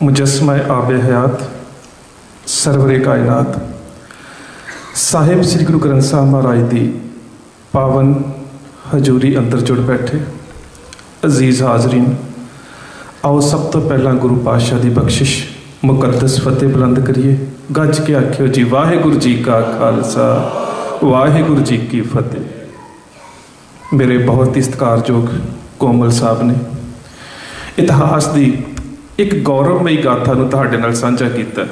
मुजस्मा आबे हयात सरवरे कायनात साहिब श्री गुरु ग्रंथ साहब महाराज की पावन हजूरी अंदर जुड़ बैठे अजीज हाजरीन, आओ सब तो पहला गुरु पातशाह की बख्शिश मुकद्दस फतेह बुलंद करिए। गज के आखियो जी वाहिगुरु जी का खालसा वाहिगुरु जी की फतेह। मेरे बहुत ही सत्कारयोग कोमल साहब ने इतिहास की एक गौरवमयी गाथा नूं तुहाडे नाल साझा कीता।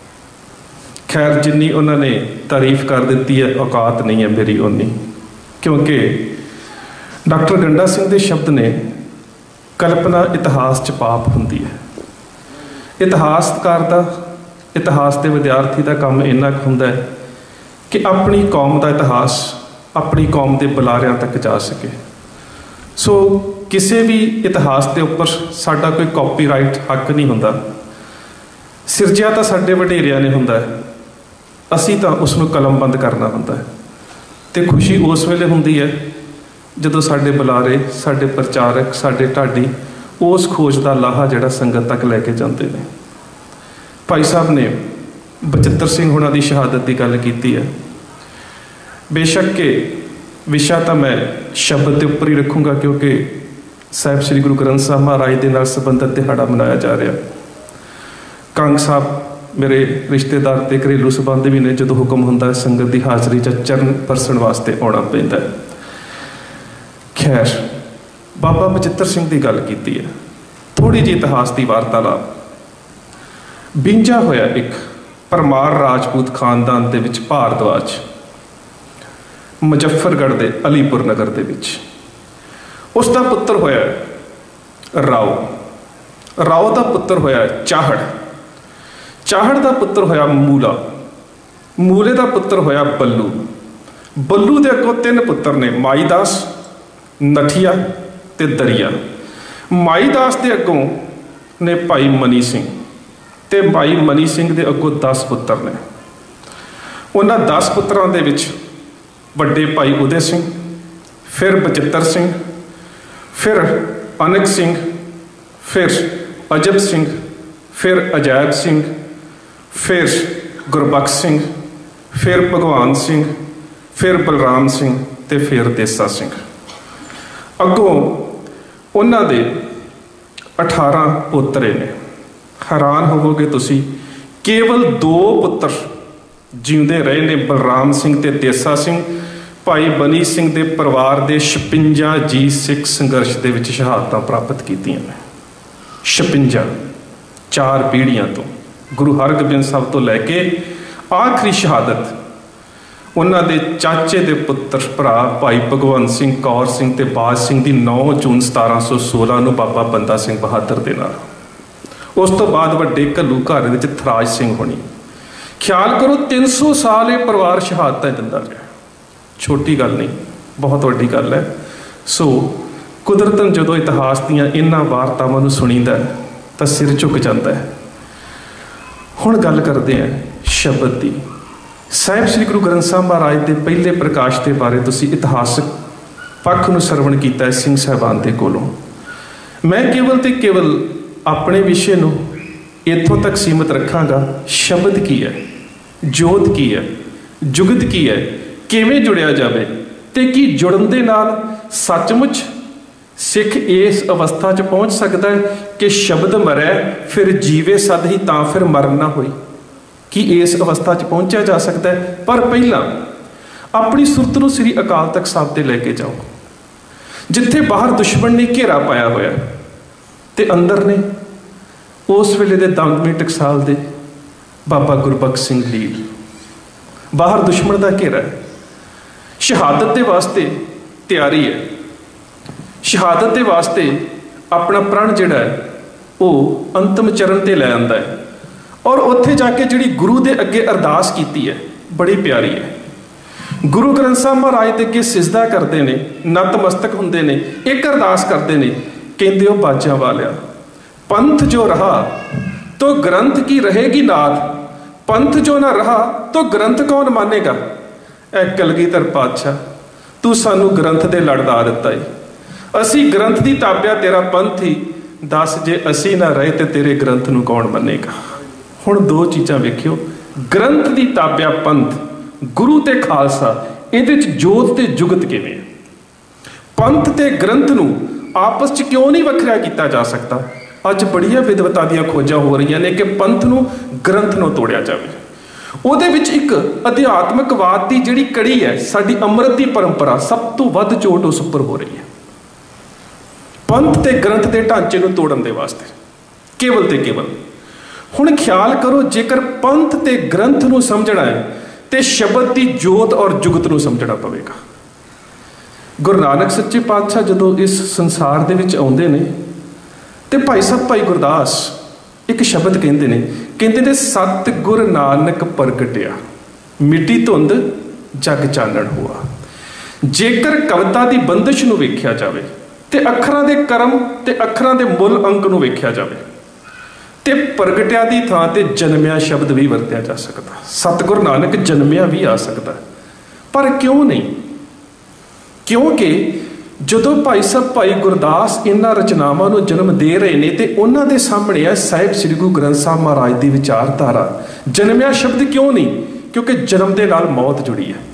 खैर जिन्नी उन्होंने तारीफ कर दी है औकात नहीं है मेरी उन्नी, क्योंकि डॉक्टर गंडा सिंह के शब्द ने कल्पना इतिहास च पाप हुंदी है। इतिहासकार का इतिहास के विद्यार्थी का काम इन्ना हुंदा है कि अपनी कौम का इतिहास अपनी कौम के बुलारियां तक जा सके। सो किसी भी इतिहास के उपर साडा कोई कॉपीराइट हक नहीं हुंदा। सिरजिया तो साडे वडेरियां ने हुंदा है, असी तो उसनूं कलमबंद करना हुंदा है। तो खुशी उस वेले हुंदी है जदों साडे बुलारे साडे प्रचारक साडे ढाडी उस खोज का लाहा जिहड़ा संगत तक लैके जाते हैं। भाई साहब ने बचित्र सिंह होना की शहादत की गल की है। बेशक के विषय तो मैं शब्द के उपर ही रखूँगा, क्योंकि साहिब श्री गुरु ग्रंथ साहब महाराज के नाल संबंधित दिहाड़ा मनाया जा रहा। कंग साहब मेरे रिश्तेदार ते घरेलू संबंध भी ने, जो हुक्म होंदा संगत की हाज़री च चरण परसण वास्ते आना पैंदा है। खैर बाबा बचित्र सिंह की गल की है। थोड़ी जी इतिहास की वार्तालाप। बिंजा होया एक परमार राजपूत खानदान के विच भारद्वाज मुजफ्फरगढ़ के अलीपुर नगर के विच। उसका पुत्र होया राव, राव का पुत्र होया चाहड़, चाहड़ का पुत्र होया मूला, मूले का पुत्र होया बल्लू, बल्लू के अगों तीन पुत्र ने माईदास नठिया ते दरिया। माईदास के अगों ने भाई मनी सिंह ते भाई मनी सिंह के अगों 10 पुत्र ने। उन्होंने 10 पुत्रों के विच वड्डे भाई उदय सिंह, फिर बचित्र सिंह, फिर अनक सिंह, फिर अजब सिंह, फिर अजैब सिंह, फिर गुरबख्श सिंह, फिर भगवान सिंह, फिर बलराम सिंह ते फिर देसा सिंह। अगों उन्होंने 18 पोतरे ने। हैरान होवोगे तुसी, केवल 2 पुत्र जिंदे रहे ने, बलराम सिंह ते देसा सिंह। भाई बनी सिंह के परिवार के 56 जी सिख संघर्ष के विच शहादतां प्राप्त कीतियां ने। 56 4 पीढ़ियां तो गुरु हरगोबिंद साहब तो लैके आखिरी शहादत उन्होंने चाचे के पुत्र भरा भाई भगवंत सिंह कौर सिंह ते बाज सिंह की 9 जून 1716 को बाबा बंदा सिंह बहादुर के नाल। उस तो बाद वड्डे घल्लू घर विच थराज सिंह होनी। ख्याल करो 300 साल ये परिवार शहादतां दिंदा रहा। छोटी गल नहीं, बहुत वड्डी गल है। सो कुदरतन जो इतिहास दीयां इन्हां वार्तावां नूं सुणीदा है तो सिर झुक जाता है। हुण गल करते हैं शब्द की। साहिब श्री गुरु ग्रंथ साहब महाराज के पहले प्रकाश के बारे तुसी इतिहासक पक्ष नूं सरवण कीता है सिंह साहिबान के कोलों। मैं केवल तो केवल अपने विषय नूं इत्थों तक सीमित रखांगा। शब्द की है, जोत की है, जुगत की है, किवें जुड़िया जाए ते की जुड़न दे नाल सचमुच सिख इस अवस्था च पहुँच सकता है कि शब्द मरै फिर जीवे सद ही तां फिर मरण ना होई। कि इस अवस्था च पहुँचा जा सकता है। पर पहला अपनी सुरत नूं श्री अकाल तख्त साहब ते लैके जाओ, जिथे बाहर दुश्मन ने घेरा पाया होया ते अंदर ने उस वेले दे दंगमी टकसाल दे बाबा गुरबख्श सिंह लील। बाहर दुश्मन का घेरा है। शहादत के वास्ते तैयारी है। शहादत के वास्ते अपना प्रण जिहड़ा है वो अंतिम चरण ते लै आंदा है। और उत्थे जाके जिहड़ी गुरु दे अगे अरदास कीती है बड़ी प्यारी है। गुरु ग्रंथ साहब महाराज दे अगे सिजदा करते हैं, नतमस्तक हुंदे ने, एक अरदास करते हैं, कहंदे ओ बाजां वालिया पंथ जो रहा तो ग्रंथ की रहेगी नाथ, पंथ जो ना रहा तो ग्रंथ कौन मानेगा। ऐ कलगीधर पातशाह तू सानू ग्रंथ दे लड़दा दिता है। असी ग्रंथ की ताबिया तेरा पंथ ही दस जे असी ना रहे तो तेरे ग्रंथ नूं कौन मन्नेगा। हुण दो चीज़ां वेखियो, ग्रंथ की ताबिया पंथ, गुरु ते खालसा, इहदे च जोत ते जुगत किवें है? पंथ ते ग्रंथ नूं आपस च क्यों नहीं वखरा किया जा सकता? अज बड़िया विद्वता दी खोजां हो रही ने कि पंथ नूं ग्रंथ नूं तोड़िया जाए। ਉਹਦੇ ਵਿੱਚ ਇੱਕ ਅਧਿਆਤਮਕਵਾਦ ਦੀ ਜਿਹੜੀ ਕੜੀ ਹੈ, ਸਾਡੀ ਅੰਮ੍ਰਿਤ ਦੀ ਪਰੰਪਰਾ, ਸਭ ਤੋਂ ਵੱਧ ਚੋਟ ਉਸ ਉੱਪਰ ਹੋ ਰਹੀ ਹੈ। ਪੰਥ ਤੇ ਗ੍ਰੰਥ ਦੇ ਢਾਂਚੇ ਨੂੰ ਤੋੜਨ ਦੇ ਵਾਸਤੇ ਕੇਵਲ ਤੇ ਕੇਵਲ। ਹੁਣ ਖਿਆਲ ਕਰੋ, ਜੇਕਰ ਪੰਥ ਤੇ ਗ੍ਰੰਥ ਨੂੰ ਸਮਝਣਾ ਹੈ ਤੇ ਸ਼ਬਦ ਦੀ ਜੋਤ ਔਰ ਜੁਗਤ ਨੂੰ ਸਮਝਣਾ ਪਵੇਗਾ। ਗੁਰੂ ਨਾਨਕ ਸੱਚੇ ਪਾਤਸ਼ਾਹ ਜਦੋਂ ਇਸ ਸੰਸਾਰ ਦੇ ਵਿੱਚ ਆਉਂਦੇ ਨੇ ਤੇ ਭਾਈ ਸਾਹਿਬ ਭਾਈ ਗੁਰਦਾਸ ਇੱਕ ਸ਼ਬਦ ਕਹਿੰਦੇ ਨੇ ਸਤਿਗੁਰ ਨਾਨਕ ਪ੍ਰਗਟਿਆ, ਮਿੱਟੀ ਧੁੰਦ ਜਗ ਚਾਨਣ ਹੋਆ। ਜੇਕਰ ਕਵਿਤਾ ਦੀ ਬੰਦਿਸ਼ ਨੂੰ ਵੇਖਿਆ ਜਾਵੇ ਤੇ ਅੱਖਰਾਂ ਦੇ ਕਰਮ ਤੇ ਅੱਖਰਾਂ ਦੇ ਮੁੱਲ ਅੰਕ ਨੂੰ ਵੇਖਿਆ ਜਾਵੇ ਤੇ ਪ੍ਰਗਟਿਆ ਦੀ ਥਾਂ ਤੇ ਜਨਮਿਆ ਸ਼ਬਦ ਵੀ ਵਰਤਿਆ ਜਾ ਸਕਦਾ। ਸਤਿਗੁਰ ਨਾਨਕ ਜਨਮਿਆ ਵੀ ਆ ਸਕਦਾ, ਪਰ ਕਿਉਂ ਨਹੀਂ? ਕਿਉਂਕਿ ਜਦੋਂ ਭਾਈ ਸਾਹਿਬ ਭਾਈ ਗੁਰਦਾਸ ਇਹਨਾਂ ਰਚਨਾਵਾਂ ਨੂੰ ਜਨਮ ਦੇ ਰਹੇ ਨੇ ਤੇ ਉਹਨਾਂ ਦੇ ਸਾਹਮਣੇ ਹੈ ਸਾਹਿਬ ਸ੍ਰੀ ਗੁਰੂ ਗ੍ਰੰਥ ਸਾਹਿਬ ਮਹਾਰਾਜ ਦੀ ਵਿਚਾਰਧਾਰਾ। ਜਨਮਿਆ ਸ਼ਬਦ ਕਿਉਂ ਨਹੀਂ? ਕਿਉਂਕਿ ਜਨਮ ਦੇ ਨਾਲ ਮੌਤ ਜੁੜੀ ਹੈ।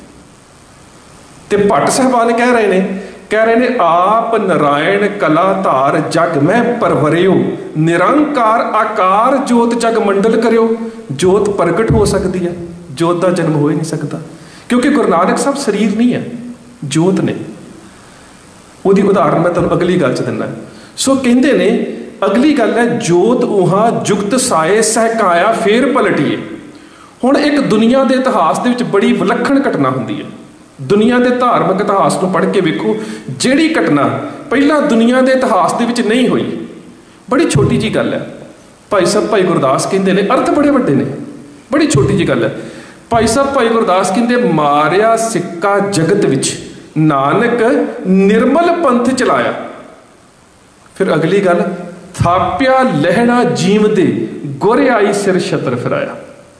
ਤੇ ਭੱਟ ਸਾਹਿਬਾਨ ਕਹਿ ਰਹੇ ਨੇ ਆਪ ਨਾਰਾਇਣ ਕਲਾ ਧਾਰ ਜਗ ਮੈਂ ਪਰਵਰਿਓ, ਨਿਰੰਕਾਰ ਆਕਾਰ ਜੋਤ ਜਗ ਮੰਡਲ ਕਰਿਓ। ਜੋਤ ਪ੍ਰਗਟ ਹੋ ਸਕਦੀ ਹੈ, ਜੋਤ ਦਾ ਜਨਮ ਹੋ ਹੀ ਨਹੀਂ ਸਕਦਾ, ਕਿਉਂਕਿ ਗੁਰੂ ਨਾਨਕ ਸਾਹਿਬ ਸਰੀਰ ਨਹੀਂ ਹੈ, ਜੋਤ ਨੇ। ਉਹਦੀ ਉਦਾਹਰਨ ਮੈਂ ਤੁਹਾਨੂੰ ਅਗਲੀ ਗੱਲ 'ਚ ਦਿੰਦਾ। ਸੋ ਕਹਿੰਦੇ ਨੇ ਅਗਲੀ ਗੱਲ ਹੈ, ਜੋਤ ਉਹਾਂ ਜੁਗਤ ਸਾਏ ਸਹਿਕਾਇਆ ਫੇਰ ਪਲਟੀਏ। ਹੁਣ ਇੱਕ ਦੁਨੀਆ ਦੇ ਇਤਿਹਾਸ ਦੇ ਵਿੱਚ ਬੜੀ ਵਿਲੱਖਣ ਘਟਨਾ ਹੁੰਦੀ ਹੈ। ਦੁਨੀਆ ਦੇ ਧਾਰਮਿਕ ਇਤਿਹਾਸ ਨੂੰ ਪੜ੍ਹ ਕੇ ਵੇਖੋ, ਜਿਹੜੀ ਘਟਨਾ ਪਹਿਲਾਂ ਦੁਨੀਆ ਦੇ ਇਤਿਹਾਸ ਦੇ ਵਿੱਚ ਨਹੀਂ ਹੋਈ, ਬੜੀ ਛੋਟੀ ਜਿਹੀ ਗੱਲ ਹੈ। ਭਾਈ ਸਾਹਿਬ ਭਾਈ ਗੁਰਦਾਸ ਕਹਿੰਦੇ ਨੇ, ਅਰਥ ਬੜੇ ਵੱਡੇ ਨੇ, ਬੜੀ ਛੋਟੀ ਜਿਹੀ ਗੱਲ ਹੈ। ਭਾਈ ਸਾਹਿਬ ਭਾਈ ਗੁਰਦਾਸ ਕਹਿੰਦੇ ਮਾਰਿਆ ਸਿੱਕਾ ਜਗਤ ਵਿੱਚ ਨਾਨਕ ਨਿਰਮਲ ਪੰਥ ਚਲਾਇਆ। ਫਿਰ ਅਗਲੀ ਗੱਲ, ਥਾਪਿਆ ਲਹਿਣਾ ਜੀਵ ਦੇ ਗੁਰ ਆਈ ਸਿਰ ਛਤਰ ਫਿਰਾਇਆ।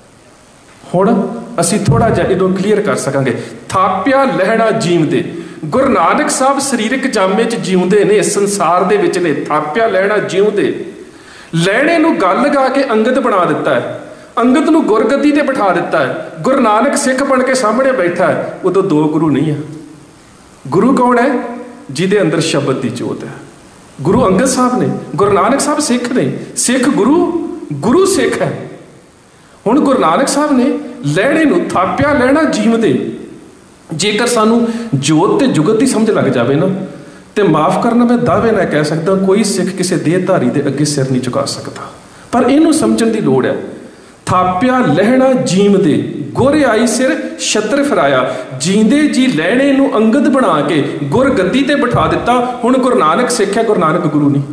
ਹੁਣ ਅਸੀਂ ਥੋੜਾ ਜਿਹਾ ਇਹਨੂੰ ਕਲੀਅਰ ਕਰ ਸਕਾਂਗੇ। ਥਾਪਿਆ ਲਹਿਣਾ ਜੀਵ ਦੇ, ਗੁਰੂ ਨਾਨਕ ਸਾਹਿਬ ਸਰੀਰਕ ਜਾਮੇ 'ਚ ਜਿਉਂਦੇ ਨੇ, ਸੰਸਾਰ ਦੇ ਵਿੱਚ ਨੇ। ਥਾਪਿਆ ਲਹਿਣਾ ਜਿਉਂਦੇ, ਲਹਿਣੇ ਨੂੰ ਗੱਲ ਲਗਾ ਕੇ ਅੰਗਦ ਬਣਾ ਦਿੱਤਾ ਹੈ, ਅੰਗਦ ਨੂੰ ਗੁਰਗੱਦੀ ਤੇ ਬਿਠਾ ਦਿੱਤਾ ਹੈ। ਗੁਰੂ ਨਾਨਕ ਸਿੱਖ ਬਣ ਕੇ ਸਾਹਮਣੇ ਬੈਠਾ ਹੈ। ਉਦੋਂ ਦੋ ਗੁਰੂ ਨਹੀਂ ਹੈ। ਗੁਰੂ ਕੌਣ ਹੈ? ਜਿਹਦੇ ਅੰਦਰ ਸ਼ਬਦ ਦੀ ਜੋਤ ਹੈ। ਗੁਰੂ ਅੰਗਦ ਸਾਹਿਬ ਨੇ, ਗੁਰੂ ਨਾਨਕ ਸਾਹਿਬ ਸਿੱਖ ਨੇ। ਸਿੱਖ ਗੁਰੂ, ਗੁਰੂ ਸਿੱਖ ਹੈ। ਹੁਣ ਗੁਰੂ ਨਾਨਕ ਸਾਹਿਬ ਨੇ ਲਹਿਣੇ ਨੂੰ ਥਾਪਿਆ ਲਹਿਣਾ ਜੀਵ ਦੇ। ਜੇਕਰ ਸਾਨੂੰ ਜੋਤ ਤੇ ਜੁਗਤ ਦੀ ਸਮਝ ਲੱਗ ਜਾਵੇ ਨਾ, ਤੇ ਮਾਫ ਕਰਨਾ ਮੈਂ ਦਾਅਵੇ ਨਾਲ ਕਹਿ ਸਕਦਾ, ਕੋਈ ਸਿੱਖ ਕਿਸੇ ਦੇਹਧਾਰੀ ਦੇ ਅੱਗੇ ਸਿਰ ਨਹੀਂ ਝੁਕਾ ਸਕਦਾ। ਪਰ ਇਹਨੂੰ ਸਮਝਣ ਦੀ ਲੋੜ ਹੈ। ਥਾਪਿਆ ਲਹਿਣਾ ਜੀਵ ਦੇ ਗੁਰ ਆਈ ਸਿਰ ਛਤਰ ਫਿਰਾਇਆ। ਜੀਂਦੇ ਜੀ ਲਹਿਣੇ ਨੂੰ ਅੰਗਦ ਬਣਾ ਕੇ ਗੁਰ ਗੱਦੀ ਤੇ ਬਿਠਾ ਦਿੱਤਾ। ਹੁਣ ਗੁਰੂ ਨਾਨਕ ਸਿੱਖ ਹੈ, ਗੁਰੂ ਨਾਨਕ ਗੁਰੂ ਨਹੀਂ।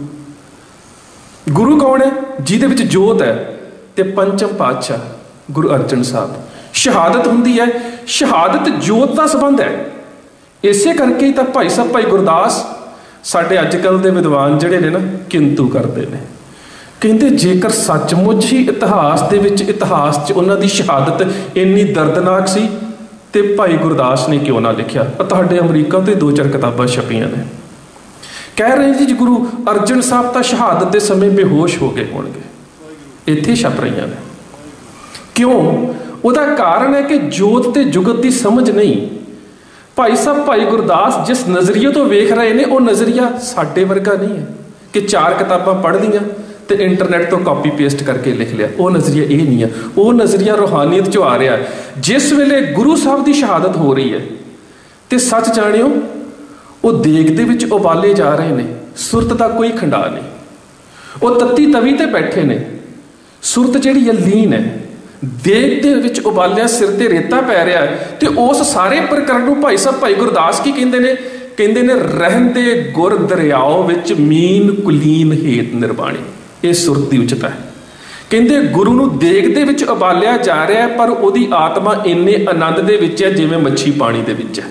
ਗੁਰੂ ਕੌਣ ਹੈ? ਜਿਹਦੇ ਵਿੱਚ ਜੋਤ ਹੈ। ਤੇ ਪੰਚਮ ਪਾਤਸ਼ਾਹ ਗੁਰੂ ਅਰਜਨ ਸਾਹਿਬ, ਸ਼ਹਾਦਤ ਹੁੰਦੀ ਹੈ, ਸ਼ਹਾਦਤ ਜੋਤ ਦਾ ਸੰਬੰਧ ਹੈ। ਇਸੇ ਕਰਕੇ ਹੀ ਤਾਂ ਭਾਈ ਸਾਹਿਬ ਭਾਈ ਗੁਰਦਾਸ ਸਾਡੇ ਅੱਜ ਕੱਲ੍ਹ ਦੇ ਵਿਦਵਾਨ ਜਿਹੜੇ ਨੇ ਨਾ, ਕਿੰਤੂ ਕਰਦੇ ਨੇ। ਕਹਿੰਦੇ ਜੇਕਰ ਸੱਚਮੁੱਚ ਹੀ ਇਤਿਹਾਸ ਦੇ ਵਿੱਚ, ਇਤਿਹਾਸ 'ਚ ਉਹਨਾਂ ਦੀ ਸ਼ਹਾਦਤ ਇੰਨੀ ਦਰਦਨਾਕ ਸੀ ਤੇ ਭਾਈ ਗੁਰਦਾਸ ਨੇ ਕਿਉਂ ਨਾ ਲਿਖਿਆ? ਤੁਹਾਡੇ ਅਮਰੀਕਾ ਤੋਂ 2-4 ਕਿਤਾਬਾਂ ਛਪੀਆਂ ਨੇ। ਕਹਿ ਰਹੇ ਜੀ ਗੁਰੂ ਅਰਜਨ ਸਾਹਿਬ ਤਾਂ ਸ਼ਹਾਦਤ ਦੇ ਸਮੇਂ ਬੇਹੋਸ਼ ਹੋ ਗਏ ਹੋਣਗੇ, ਇੱਥੇ ਛਪ ਰਹੀਆਂ ਨੇ। ਕਿਉਂ? ਉਹਦਾ ਕਾਰਨ ਹੈ ਕਿ ਜੋਤ ਤੇ ਜੁਗਤ ਦੀ ਸਮਝ ਨਹੀਂ। ਭਾਈ ਸਾਹਿਬ ਭਾਈ ਗੁਰਦਾਸ ਜਿਸ ਨਜ਼ਰੀਏ ਤੋਂ ਵੇਖ ਰਹੇ ਨੇ, ਉਹ ਨਜ਼ਰੀਆ ਸਾਡੇ ਵਰਗਾ ਨਹੀਂ ਹੈ ਕਿ 4 ਕਿਤਾਬਾਂ ਪੜ੍ਹ ਲਈਆਂ ਤੇ ਇੰਟਰਨੈਟ ਤੋਂ ਕਾਪੀ ਪੇਸਟ ਕਰਕੇ ਲਿਖ ਲਿਆ। ਉਹ ਨਜ਼ਰੀਆ ਇਹ ਨਹੀਂ ਹੈ। ਉਹ ਨਜ਼ਰੀਆ ਰੂਹਾਨੀਅਤ 'ਚੋਂ ਆ ਰਿਹਾ। ਜਿਸ ਵੇਲੇ ਗੁਰੂ ਸਾਹਿਬ ਦੀ ਸ਼ਹਾਦਤ ਹੋ ਰਹੀ ਹੈ ਤੇ ਸੱਚ ਜਾਣਿਓ, ਉਹ ਦੇਗ ਦੇ ਵਿੱਚ ਉਬਾਲੇ ਜਾ ਰਹੇ ਨੇ, ਸੁਰਤ ਦਾ ਕੋਈ ਖੰਡਾ ਨਹੀਂ। ਉਹ ਤੱਤੀ ਤਵੀ ਤੇ ਬੈਠੇ ਨੇ, ਸੁਰਤ ਜਿਹੜੀ ਹੈ ਲੀਨ ਹੈ। ਦੇਗ ਦੇ ਵਿੱਚ ਉਬਾਲਿਆ ਸਿਰ ਤੇ ਰੇਤਾ ਪੈ ਰਿਹਾ ਹੈ। ਤੇ ਉਸ ਸਾਰੇ ਪ੍ਰਕਰਨ ਨੂੰ ਭਾਈ ਸਾਹਿਬ ਭਾਈ ਗੁਰਦਾਸ ਕੀ ਕਹਿੰਦੇ ਨੇ? ਕਹਿੰਦੇ ਨੇ ਰਹਿੰਦੇ ਗੁਰ ਦਰਿਆਓ ਵਿੱਚ ਮੀਨ ਕੁਲੀਨ ਹੇਤ ਨਿਰਵਾਣੀ। ਇਹ ਸੁਰਤ ਦੀ ਉਚਤਾ ਹੈ। ਕਹਿੰਦੇ ਗੁਰੂ ਨੂੰ ਦੇਗ ਦੇ ਵਿੱਚ ਉਬਾਲਿਆ ਜਾ ਰਿਹਾ ਹੈ, ਪਰ ਉਹਦੀ ਆਤਮਾ ਇੰਨੇ ਆਨੰਦ ਦੇ ਵਿੱਚ ਹੈ ਜਿਵੇਂ ਮੱਛੀ ਪਾਣੀ ਦੇ ਵਿੱਚ ਹੈ।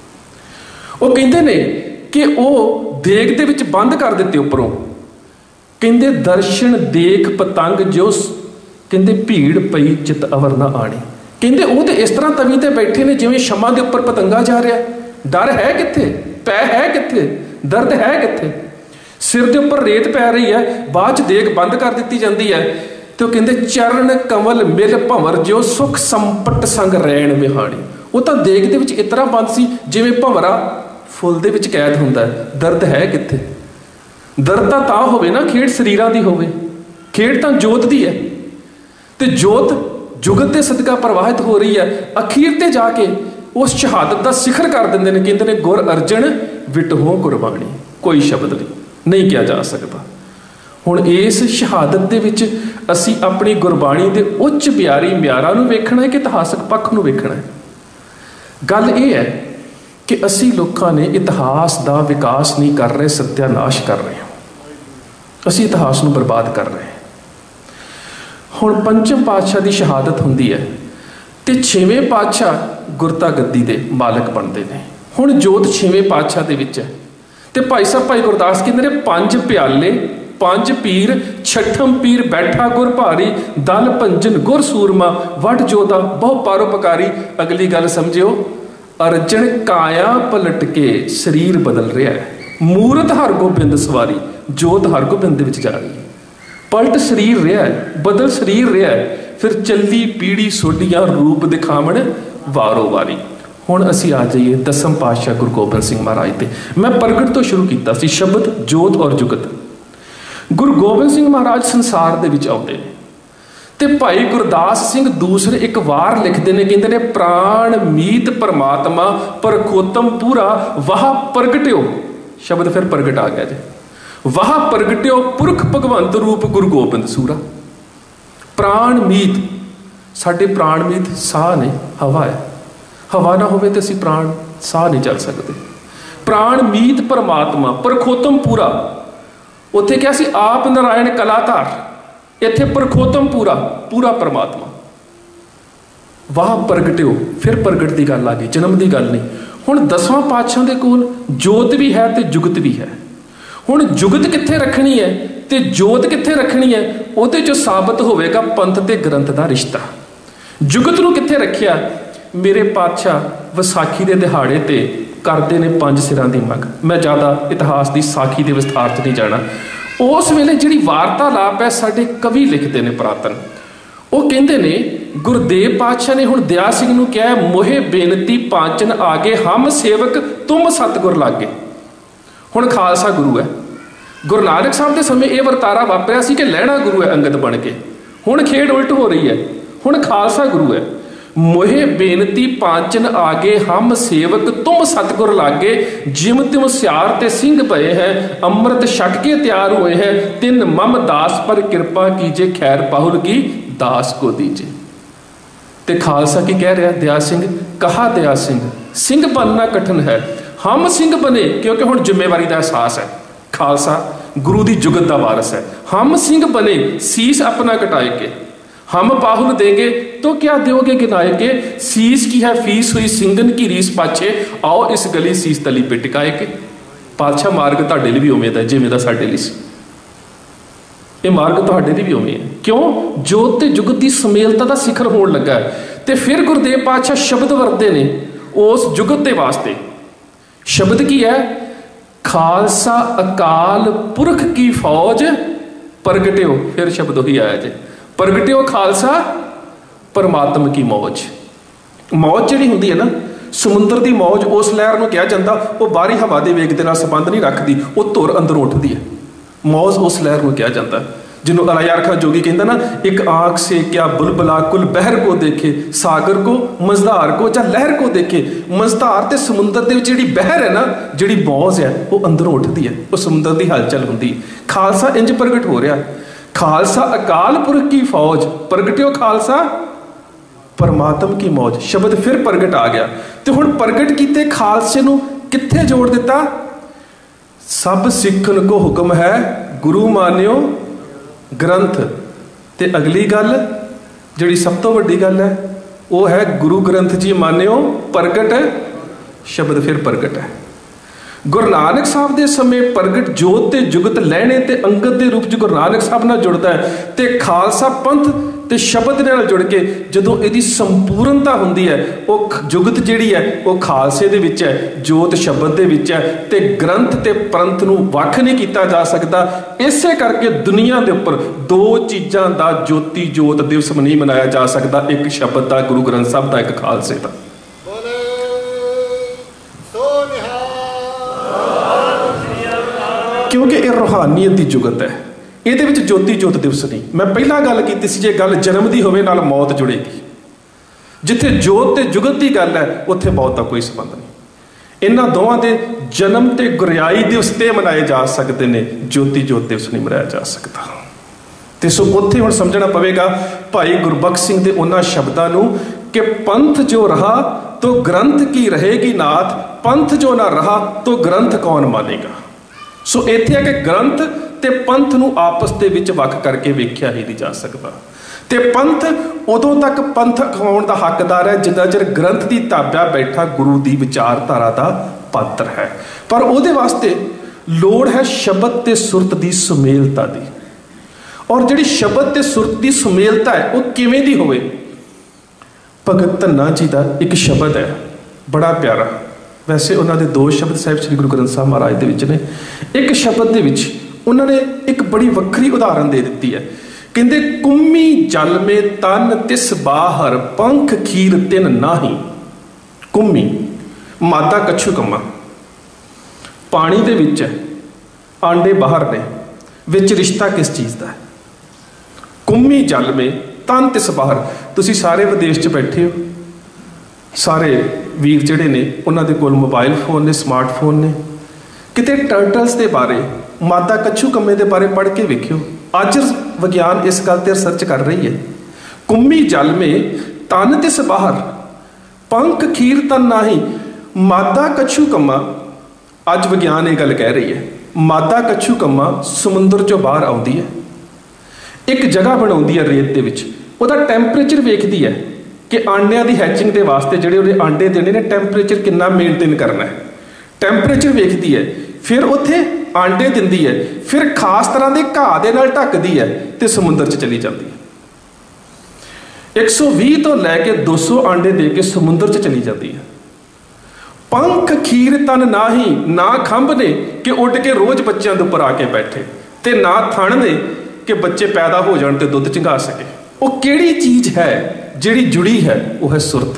ਉਹ ਕਹਿੰਦੇ ਨੇ ਕਿ ਉਹ ਦੇਗ ਦੇ ਵਿੱਚ ਬੰਦ ਕਰ ਦਿੱਤੇ ਉੱਪਰੋਂ। ਕਹਿੰਦੇ ਦਰਸ਼ਨ ਦੇਖ ਪਤੰਗ ਜੋ, ਕਹਿੰਦੇ ਭੀੜ ਪਈ ਚਿਤ ਅਵਰ ਨਾ ਆਣੀ। ਕਹਿੰਦੇ ਉਹ ਤੇ ਇਸ ਤਰ੍ਹਾਂ ਤਵੀ ਤੇ ਬੈਠੇ ਨੇ ਜਿਵੇਂ ਸ਼ਮਾਂ ਦੇ ਉੱਪਰ ਪਤੰਗਾ ਜਾ ਰਿਹਾ। ਡਰ ਹੈ ਕਿੱਥੇ? ਪੈ ਹੈ ਕਿੱਥੇ? ਦਰਦ ਹੈ ਕਿੱਥੇ? सिर के उपर रेत पै रही है, बाद च देग बंद कर दी जाती है, तो कहते चरण कमल मिल भंवर जो सुख संपट संग रैन विहाणी। वो तो देग दे विच इतना बंद सी जिवें भंवरा फुल दे विच कैद हुंदा है। दर्द है कित्थे? दर्द तां होवे ना खेड शरीरां दी होवे, खेड तां जोत दी है, ते जोत जुगत के सदका प्रवाहित हो रही है। अखीर ते जाके उस शहादत का सिखर कर देंगे ने, कहते हैं गुर अर्जन विटहो कुर्बानी। कोई शब्द नहीं किया जा सकता। हुण इस शहादत दे विच असी अपनी गुरबाणी के उच्च प्यारी म्यारां नूं वेखना है कि इतिहासक पक्ष नूं वेखना है। गल यह है कि असी लोगों ने इतिहास का विकास नहीं कर रहे, सत्यानाश कर रहे हैं। असी इतिहास नूं बर्बाद कर रहे हैं। हुण पंचम पातशाह की शहादत हुंदी है तो छेवें पातशाह गुरता गद्दी के मालक बनते हैं। हुण जोत छेवें पातशाह के विच है तो भाई साहब भाई गुरदास कहते हैं पंज प्याले पंज पीर छठम पीर बैठा गुर भारी दल भंजन गुर सूरमा वट जोधा बहु परोपकारी। अगली गल समझियो, अर्जन काया पलट के शरीर बदल रहा है, मूरत हरगोबिंद सवारी, जोत हरगोबिंद दे विच जा रही है। पलट शरीर रहा है, बदल शरीर रहा है, फिर चली पीढ़ी सोडियां रूप दिखावण वारो वारी। हुण असी आ जाइए दसम पातशाह गुरु गोबिंद सिंह महाराज ते। मैं प्रगट तो शुरू किया सी, शब्द जोत और जुगत। गुरु गोबिंद सिंह महाराज संसार दे विच आउंदे ने ते भाई गुरदास सिंह दूसरे एक वार लिखते हैं, कहते हैं प्राण मीत परमात्मा परखोतम पूरा वाह प्रगट्यो। शब्द फिर प्रगट आ गया जी, वाह प्रगट्यो पुरख भगवंत रूप गुरु गोबिंद सूरा। प्राण मीत, साडे प्राण मीत साह ने, हवा है, हवा ना होवे तो असी प्राण साह नहीं चल सकते। प्राण मीत परमात्मा परखोतम पूरा, उत्थे क्या सी आप नारायण कलाधार, इत्थे परखोतम पूरा, पूरा परमात्मा। वाह प्रगट्यो, फिर प्रगट की गल आ गई, जन्म की गल नहीं। हुण दसवां पातशाह दे कोल जोत भी है तो जुगत भी है। हुण जुगत कित्थे रखनी है तो जोत कित्थे रखनी है, उहदे चों साबित होवेगा पंथ ते ग्रंथ का रिश्ता। जुगत नूं कित्थे रखिया? मेरे पातशाह विसाखी के दिहाड़े ते करते ने 5 सिरां की मंग। मैं ज़्यादा इतिहास की साखी के विस्तार च नहीं जाना। उस वेले जिहड़ी वार्तालाप है साडे कवि लिखते हैं पुरातन, वो कहते ने गुरदेव पातशाह ने हुण दया सिंह नूं कहा मोहे बेनती पांचन आगे हम सेवक तुम सतगुर लागे। हुण खालसा गुरु है, गुरु नानक साहब के समय यह वरतारा वापरिया सी कि लहणा गुरु है अंगत बन के। हुण खेड उल्ट हो रही है, हुण खालसा गुरु है। मोहे बेनती पांचन आगे हम सेवक तुम सतगुर लागे, जिम तिम सियार ते सिंह भये हैं अमृत छट के तैयार हुए हैं, तिन मम दास पर कृपा कीजे खैर पाहुल की दास को दीजे। ते खालसा की कह रहा दया सिंह, कहा दया सिंह सिंह बनना कठिन है, हम सिंह बने क्योंकि हुण जिम्मेवारी का एहसास है। खालसा गुरु की जुगत का वारस है। हम सिंह बने शीस अपना कटाए के, हम बाहुल देंगे तो क्या दोगे गिनाए के, शीस की है फीस हुई सिंगन की रीस पाछे, आओ इस गली शीस तली पे टिकाए के। पातशाह मार्ग तुहाडे लई भी उवें दा जिवें दा साडे लई सी, ये मार्ग तुहाडे लई भी उवें है। क्यों? जोत ते जुगत की समेलता का सिखर होण लगा है। ते फिर गुरदेव पातशाह शब्द वरते ने उस जुगत के वास्ते। शब्द की है? खालसा अकाल पुरख की फौज प्रगट्यो। फिर शब्द वही आया जे, प्रगट्यो खालसा परमात्मा की मौज। मौज जिहड़ी हुंदी है ना, समुद्र की मौज उस लहर नूं कहा जाता, वो बाहरी हवा के वेग के नाल संबंध नहीं रखती, वो धुर अंदरों उठती है। मौज उस लहर नूं कहा जाता, जिन्हों अलायार खां जोगी कहता ना, एक आंख से क्या बुलबुला कुल बहर को देखे, सागर को मझधार को या लहर को देखे। मझधार ते समुद्र दे विच जिहड़ी बहर है ना, जिहड़ी मौज है वो अंदरों उठती है, वो समुद्र की हलचल हुंदी। खालसा इंज प्रगट हो रहा, खालसा अकाल पुरख की फौज प्रगट्यो खालसा परमात्मा की मौज। शब्द फिर प्रगट आ गया। तो हुण प्रगट कीते खालसे नूं कित्थे जोड़ दिता? सब सिखन को हुक्म है गुरु मान्यो ग्रंथ। ते अगली गल जिहड़ी सब तो वड्डी गल है वो है गुरु ग्रंथ जी मान्यो प्रगट। शब्द फिर प्रगट है। ਗੁਰੂ ਨਾਨਕ ਸਾਹਿਬ ਦੇ ਸਮੇਂ ਪ੍ਰਗਟ ਜੋਤ ਤੇ ਜੁਗਤ ਲਹਿਣੇ ਤੇ ਅੰਗਦ ਦੇ ਰੂਪ 'ਚ ਗੁਰੂ ਨਾਨਕ ਸਾਹਿਬ ਨਾਲ ਜੁੜਦਾ ਹੈ ਤੇ ਖਾਲਸਾ ਪੰਥ ਤੇ ਸ਼ਬਦ ਨਾਲ ਜੁੜ ਕੇ ਜਦੋਂ ਇਹਦੀ ਸੰਪੂਰਨਤਾ ਹੁੰਦੀ ਹੈ, ਉਹ ਜੁਗਤ ਜਿਹੜੀ ਹੈ ਉਹ ਖਾਲਸੇ ਦੇ ਵਿੱਚ ਹੈ, ਜੋਤ ਸ਼ਬਦ ਦੇ ਵਿੱਚ ਹੈ ਤੇ ਗ੍ਰੰਥ ਤੇ ਪ੍ਰੰਥ ਨੂੰ ਵੱਖ ਨਹੀਂ ਕੀਤਾ ਜਾ ਸਕਦਾ। ਇਸੇ ਕਰਕੇ ਦੁਨੀਆ ਦੇ ਉੱਪਰ ਦੋ ਚੀਜ਼ਾਂ ਦਾ ਜੋਤੀ ਜੋਤ ਦਿਵਸ ਨਹੀਂ ਮਨਾਇਆ ਜਾ ਸਕਦਾ, ਇੱਕ ਸ਼ਬਦ ਦਾ, ਗੁਰੂ ਗ੍ਰੰਥ ਸਾਹਿਬ ਦਾ, ਇੱਕ ਖਾਲਸੇ ਦਾ। ਕਿਉਂਕਿ ਇਹ ਰੂਹਾਨੀਅਤ ਦੀ ਜੁਗਤ ਹੈ, ਇਹਦੇ ਵਿੱਚ ਜੋਤੀ ਜੋਤ ਦਿਵਸ ਨਹੀਂ। ਮੈਂ ਪਹਿਲਾਂ ਗੱਲ ਕੀਤੀ ਸੀ, ਜੇ ਗੱਲ ਜਨਮ ਦੀ ਹੋਵੇ ਨਾਲ ਮੌਤ ਜੁੜੇਗੀ। ਜਿੱਥੇ ਜੋਤ ਤੇ ਜੁਗਤ ਦੀ ਗੱਲ ਹੈ ਉੱਥੇ ਮੌਤ ਦਾ ਕੋਈ ਸੰਬੰਧ ਨਹੀਂ। ਇਹਨਾਂ ਦੋਵਾਂ ਦੇ ਜਨਮ ਤੇ ਗੁਰਿਆਈ ਦਿਵਸ ਤੇ ਮਨਾਏ ਜਾ ਸਕਦੇ ਨੇ, ਜੋਤੀ ਜੋਤ ਦਿਵਸ ਨਹੀਂ ਮਨਾਇਆ ਜਾ ਸਕਦਾ। ਤੇ ਸੋ ਉੱਥੇ ਹੁਣ ਸਮਝਣਾ ਪਵੇਗਾ ਭਾਈ ਗੁਰਬਖਸ਼ ਸਿੰਘ ਦੇ ਉਹਨਾਂ ਸ਼ਬਦਾਂ ਨੂੰ ਕਿ ਪੰਥ ਜੋ ਰਹਾ ਤੋ ਗ੍ਰੰਥ ਕੀ ਰਹੇਗੀ ਨਾਥ, ਪੰਥ ਜੋ ਨਾ ਰਹਾ ਤੋ ਗ੍ਰੰਥ ਕੌਣ ਮਾਨੇਗਾ। ਸੋ ਇੱਥੇ ਆ ਕਿ ਗ੍ਰੰਥ ਤੇ ਪੰਥ ਨੂੰ ਆਪਸ ਦੇ ਵਿੱਚ ਵੱਖ ਕਰਕੇ ਵੇਖਿਆ ਹੀ ਨਹੀਂ ਜਾ ਸਕਦਾ। ਤੇ ਪੰਥ ਉਦੋਂ ਤੱਕ ਪੰਥ ਅਖਵਾਉਣ ਦਾ ਹੱਕਦਾਰ ਹੈ ਜਿੰਨਾ ਚਿਰ ਗ੍ਰੰਥ ਦੀ ਤਾਬਿਆ ਬੈਠਾ ਗੁਰੂ ਦੀ ਵਿਚਾਰਧਾਰਾ ਦਾ ਪਾਤਰ ਹੈ। ਪਰ ਉਹਦੇ ਵਾਸਤੇ ਲੋੜ ਹੈ ਸ਼ਬਦ ਤੇ ਸੁਰਤ ਦੀ ਸੁਮੇਲਤਾ ਦੀ। ਔਰ ਜਿਹੜੀ ਸ਼ਬਦ ਤੇ ਸੁਰਤ ਦੀ ਸੁਮੇਲਤਾ ਹੈ ਉਹ ਕਿਵੇਂ ਦੀ ਹੋਵੇ। ਭਗਤ ਧੰਨਾ ਜੀ ਦਾ ਇੱਕ ਸ਼ਬਦ ਹੈ ਬੜਾ ਪਿਆਰਾ, ਵੈਸੇ ਉਹਨਾਂ ਦੇ ਦੋ ਸ਼ਬਦ ਸਾਹਿਬ ਸ੍ਰੀ ਗੁਰੂ ਗ੍ਰੰਥ ਸਾਹਿਬ ਮਹਾਰਾਜ ਦੇ ਵਿੱਚ ਨੇ। ਇੱਕ ਸ਼ਬਦ ਦੇ ਵਿੱਚ ਉਹਨਾਂ ਨੇ ਇੱਕ ਬੜੀ ਵੱਖਰੀ ਉਦਾਹਰਨ ਦੇ ਦਿੱਤੀ ਹੈ। ਕਹਿੰਦੇ ਕੁੰਮੀ ਜਲ ਮੇ ਤਨ ਤਿਸ ਬਾਹਰ ਪੰਖ ਖੀਰ ਤਿਨ ਨਾਹੀ। ਕੁੰਮੀ ਮਾਦਾ ਕੱਛੂ ਕੰਮਾ, ਪਾਣੀ ਦੇ ਵਿੱਚ ਹੈ, ਆਂਡੇ ਬਾਹਰ ਨੇ, ਵਿੱਚ ਰਿਸ਼ਤਾ ਕਿਸ ਚੀਜ਼ ਦਾ ਹੈ। ਕੁੰਮੀ ਜਲ ਮੇ ਤਨ ਤਿਸ ਬਾਹਰ। ਤੁਸੀਂ ਸਾਰੇ ਵਿਦੇਸ਼ 'ਚ ਬੈਠੇ ਹੋ, ਸਾਰੇ ਵੀਰ ਜਿਹੜੇ ਨੇ ਉਹਨਾਂ ਦੇ ਕੋਲ ਮੋਬਾਈਲ ਫੋਨ ਨੇ, ਸਮਾਰਟਫੋਨ ਨੇ। ਕਿਤੇ ਟਰਟਲਸ ਦੇ ਬਾਰੇ, ਮਾਦਾ ਕੱਛੂ ਕੰਮੇ ਦੇ ਬਾਰੇ ਪੜ੍ਹ ਕੇ ਵੇਖਿਓ। ਅੱਜ ਵਿਗਿਆਨ ਇਸ ਗੱਲ ਤੇ ਰਿਸਰਚ ਕਰ ਰਹੀ ਹੈ। ਕੁੰਮੀ ਜਲ ਮੇ ਤਨ ਤਿਸ ਬਾਹਰ ਪੰਖ ਖੀਰ ਤਨ ਨਾਹੀ। ਮਾਦਾ ਕੱਛੂ ਕੰਮਾ, ਅੱਜ ਵਿਗਿਆਨ ਇਹ ਗੱਲ ਕਹਿ ਰਹੀ ਹੈ, ਮਾਦਾ ਕੱਛੂ ਕੰਮਾ ਸਮੁੰਦਰ 'ਚੋਂ ਬਾਹਰ ਆਉਂਦੀ ਹੈ, ਇੱਕ ਜਗ੍ਹਾ ਬਣਾਉਂਦੀ ਹੈ ਰੇਤ ਦੇ ਵਿੱਚ, ਉਹਦਾ ਟੈਂਪਰੇਚਰ ਵੇਖਦੀ ਹੈ ਕਿ ਆਂਡਿਆਂ ਦੀ ਹੈਚਿੰਗ ਦੇ ਵਾਸਤੇ ਜਿਹੜੇ ਉਹਦੇ ਆਂਡੇ ਦੇਣੇ ਨੇ ਟੈਂਪਰੇਚਰ ਕਿੰਨਾ ਮੇਨਟੇਨ ਕਰਨਾ ਹੈ। ਟੈਂਪਰੇਚਰ ਵੇਖਦੀ ਹੈ, ਫਿਰ ਉੱਥੇ ਆਂਡੇ ਦਿੰਦੀ ਹੈ, ਫਿਰ ਖਾਸ ਤਰ੍ਹਾਂ ਦੇ ਘਾਹ ਦੇ ਨਾਲ ਢੱਕਦੀ ਹੈ ਤੇ ਸਮੁੰਦਰ 'ਚ ਚਲੀ ਜਾਂਦੀ ਹੈ। 120 ਤੋਂ ਲੈ ਕੇ 200 ਆਂਡੇ ਦੇ ਕੇ ਸਮੁੰਦਰ 'ਚ ਚਲੀ ਜਾਂਦੀ ਹੈ। ਪੰਖ ਖੀਰ ਤਨ ਨਾਹੀ, ਨਾ ਖੰਭ ਨੇ ਕਿ ਉੱਡ ਕੇ ਰੋਜ਼ ਬੱਚਿਆਂ ਦੇ ਉੱਪਰ ਆ ਕੇ ਬੈਠੇ, ਤੇ ਨਾ ਥਣ ਨੇ ਕਿ ਬੱਚੇ ਪੈਦਾ ਹੋ ਜਾਣ ਤੇ ਦੁੱਧ ਚੰਗਾ ਸਕੇ। ਉਹ ਕਿਹੜੀ ਚੀਜ਼ ਹੈ ਜਿਹੜੀ ਜੁੜੀ ਹੈ? ਉਹ ਹੈ ਸੁਰਤ,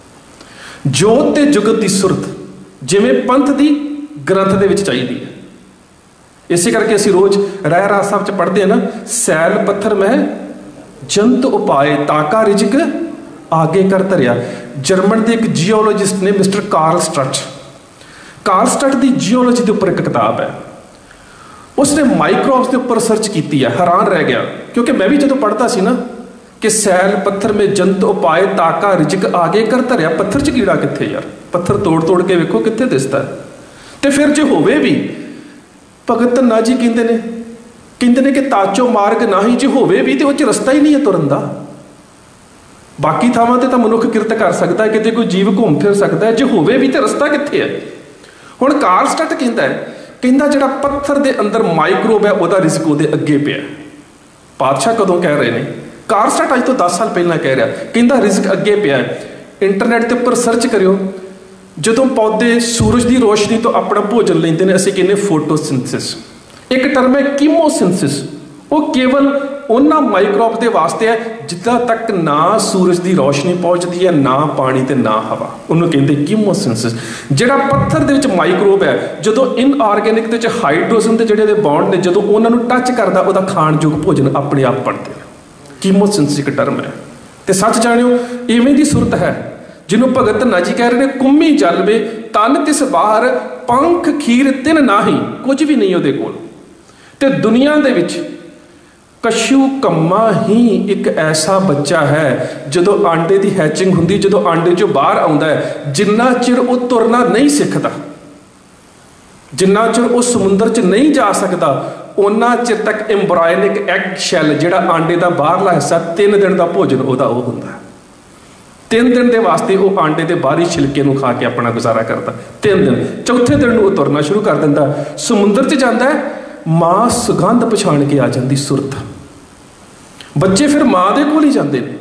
ਜੋਤ ਤੇ ਜੁਗਤ ਦੀ ਸੁਰਤ, ਜਿਵੇਂ ਪੰਥ ਦੀ ਗ੍ਰੰਥ ਦੇ ਵਿੱਚ ਚਾਹੀਦੀ ਹੈ। ਇਸੇ ਕਰਕੇ ਅਸੀਂ ਰੋਜ਼ ਰਹਿ ਰਾਸ ਸਾਹਿਬ 'ਚ ਪੜ੍ਹਦੇ ਹਾਂ ਨਾ, ਸੈਲ ਪੱਥਰ ਮਹਿ ਜੰਤ ਉਪਾਏ ਤਾਕਾ ਰਿਜਕ ਆਗੇ ਕਰ ਧਰਿਆ। ਜਰਮਨ ਦੇ ਇੱਕ ਜੀਓਲੋਜਿਸਟ ਨੇ mister Carl Sturt, Carl Sturt ਦੀ ਜੀਓਲੋਜੀ ਦੇ ਉੱਪਰ ਇੱਕ ਕਿਤਾਬ ਹੈ। ਉਸਨੇ ਮਾਈਕਰੋਬਸ ਦੇ ਉੱਪਰ ਰਿਸਰਚ ਕੀਤੀ ਹੈ। ਹੈਰਾਨ ਰਹਿ ਗਿਆ, ਕਿਉਂਕਿ ਮੈਂ ਵੀ ਜਦੋਂ ਪੜ੍ਹਦਾ ਸੀ ਨਾ ਕਿ ਸੈਲ ਪੱਥਰ ਮੇ ਜੰਤ ਉਪਾਏ ਤਾਕਾ ਰਿਜਕ ਆਗੇ ਕਰ ਧਰਿਆ, ਪੱਥਰ 'ਚ ਕੀੜਾ ਕਿੱਥੇ ਯਾਰ? ਪੱਥਰ ਤੋੜ ਤੋੜ ਕੇ ਵੇਖੋ ਕਿੱਥੇ ਦਿਸਦਾ ਹੈ। ਤੇ ਫਿਰ ਜੇ ਹੋਵੇ ਵੀ, ਭਗਤ ਧੰਨਾ ਜੀ ਕਹਿੰਦੇ ਨੇ ਕਿ ਤਾਚੋ ਮਾਰਗ ਨਾਹੀ, ਜੇ ਹੋਵੇ ਵੀ ਤੇ ਉਹ 'ਚ ਰਸਤਾ ਹੀ ਨਹੀਂ ਹੈ ਤੁਰਨ ਦਾ। ਬਾਕੀ ਥਾਵਾਂ ਤੇ ਤਾਂ ਮਨੁੱਖ ਕਿਰਤ ਕਰ ਸਕਦਾ ਹੈ, ਕਿਤੇ ਕੋਈ ਜੀਵ ਘੁੰਮ ਫਿਰ ਸਕਦਾ ਹੈ, ਜੇ ਹੋਵੇ ਵੀ ਤੇ ਰਸਤਾ ਕਿੱਥੇ ਹੈ? ਹੁਣ ਕਾਰਲ ਸਟਰਟ ਕਹਿੰਦਾ ਜਿਹੜਾ ਪੱਥਰ ਦੇ ਅੰਦਰ ਮਾਈਕਰੋਬ ਹੈ ਉਹਦਾ ਰਿਜ਼ਕ ਉਹਦੇ ਅੱਗੇ ਪਿਆ। ਪਾਤਸ਼ਾਹ ਕਦੋਂ ਕਹਿ ਰਹੇ ਨੇ? ਕਾਰਲ ਸਟਰਟ ਅੱਜ ਤੋਂ 10 ਸਾਲ ਪਹਿਲਾਂ ਕਹਿ ਰਿਹਾ, ਕਹਿੰਦਾ ਰਿਜ਼ਕ ਅੱਗੇ ਪਿਆ। ਇੰਟਰਨੈਟ ਦੇ ਉੱਪਰ ਸਰਚ ਕਰਿਓ, ਜਦੋਂ ਪੌਦੇ ਸੂਰਜ ਦੀ ਰੋਸ਼ਨੀ ਤੋਂ ਆਪਣਾ ਭੋਜਨ ਲੈਂਦੇ ਨੇ, ਅਸੀਂ ਕਹਿੰਦੇ ਫੋਟੋਸਿੰਥਸਿਸ। ਇੱਕ ਟਰਮ ਹੈ ਕੀਮੋਸਿੰਥਸਿਸ, ਉਹ ਕੇਵਲ ਉਹਨਾਂ ਮਾਈਕਰੋਬ ਦੇ ਵਾਸਤੇ ਹੈ ਜਿੱਦਾਂ ਤੱਕ ਨਾ ਸੂਰਜ ਦੀ ਰੋਸ਼ਨੀ ਪਹੁੰਚਦੀ ਹੈ, ਨਾ ਪਾਣੀ ਤੇ ਨਾ ਹਵਾ, ਉਹਨੂੰ ਕਹਿੰਦੇ ਕੀਮੋਸਿੰਥਸਿਸ। ਜਿਹੜਾ ਪੱਥਰ ਦੇ ਵਿੱਚ ਮਾਈਕਰੋਬ ਹੈ, ਜਦੋਂ ਇਨਆਰਗੈਨਿਕ ਦੇ ਵਿੱਚ ਹਾਈਡਰੋਜਨ ਦੇ ਜਿਹੜੇ ਬੌਂਡ ਨੇ, ਜਦੋਂ ਉਹਨਾਂ ਨੂੰ ਟੱਚ ਕਰਦਾ ਉਹਦਾ ਖਾਣਯੋਗ ਭੋਜਨ ਆਪਣੇ ਆਪ ਬਣਦੇ ਨੇ। ਕੀਮੋਸਿੰਥਸਿਸ ਇੱਕ ਟਰਮ ਹੈ। ਤੇ ਸੱਚ ਜਾਣਿਓ, ਇਵੇਂ ਦੀ ਸੁਰਤ ਹੈ ਜਿਹਨੂੰ ਭਗਤ ਧੰਨਾ ਜੀ ਕਹਿ ਰਹੇ ਨੇ, ਕੁੰਮੀ ਜਲ ਵੇ ਤਨ ਤਿਸ ਬਾਹਰ ਪੰਖ ਖੀਰ ਤਿਨ ਨਾਹੀ। ਕੁਝ ਵੀ ਨਹੀਂ ਉਹਦੇ ਕੋਲ। ਤੇ ਦੁਨੀਆ ਦੇ ਵਿੱਚ ਕੱਛੂ ਕੰਮਾ ਹੀ ਇੱਕ ਐਸਾ ਬੱਚਾ ਹੈ, ਜਦੋਂ ਆਂਡੇ ਦੀ ਹੈਚਿੰਗ ਹੁੰਦੀ, ਜਦੋਂ ਆਂਡੇ 'ਚੋਂ ਬਾਹਰ ਆਉਂਦਾ ਹੈ, ਜਿੰਨਾ ਚਿਰ ਉਹ ਤੁਰਨਾ ਨਹੀਂ ਸਿੱਖਦਾ, ਜਿੰਨਾ ਚਿਰ ਉਹ ਸਮੁੰਦਰ 'ਚ ਨਹੀਂ ਜਾ ਸਕਦਾ, ਉਹਨਾਂ ਚਿਰ ਤੱਕ ਐਮਬ੍ਰਾਇਨਿਕ ਐਗ ਸ਼ੈਲ ਜਿਹੜਾ ਆਂਡੇ ਦਾ ਬਾਹਰਲਾ ਹਿੱਸਾ, 3 ਦਿਨ ਦਾ ਭੋਜਨ ਉਹਦਾ ਉਹ ਹੁੰਦਾ ਹੈ। 3 दिन के वास्ते वो आंडे के बाहरी छिलके नूं खा के अपना गुजारा करता। 3 दिन, चौथे दिन वो तुरना शुरू कर दिंदा। समुंदर च जाता है, माँ सुगंध पछाण के आ जाती, सुरत। बच्चे फिर माँ के कोल ही जाते हैं।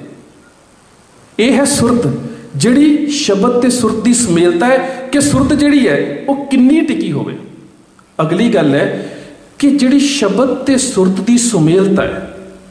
यह है सुरत, जिहड़ी शब्द ते सुरत की सुमेलता है कि सुरत जिहड़ी है वो किन्नी टिकी होवे। अगली गल है कि जिहड़ी शब्द ते सुरत की सुमेलता है,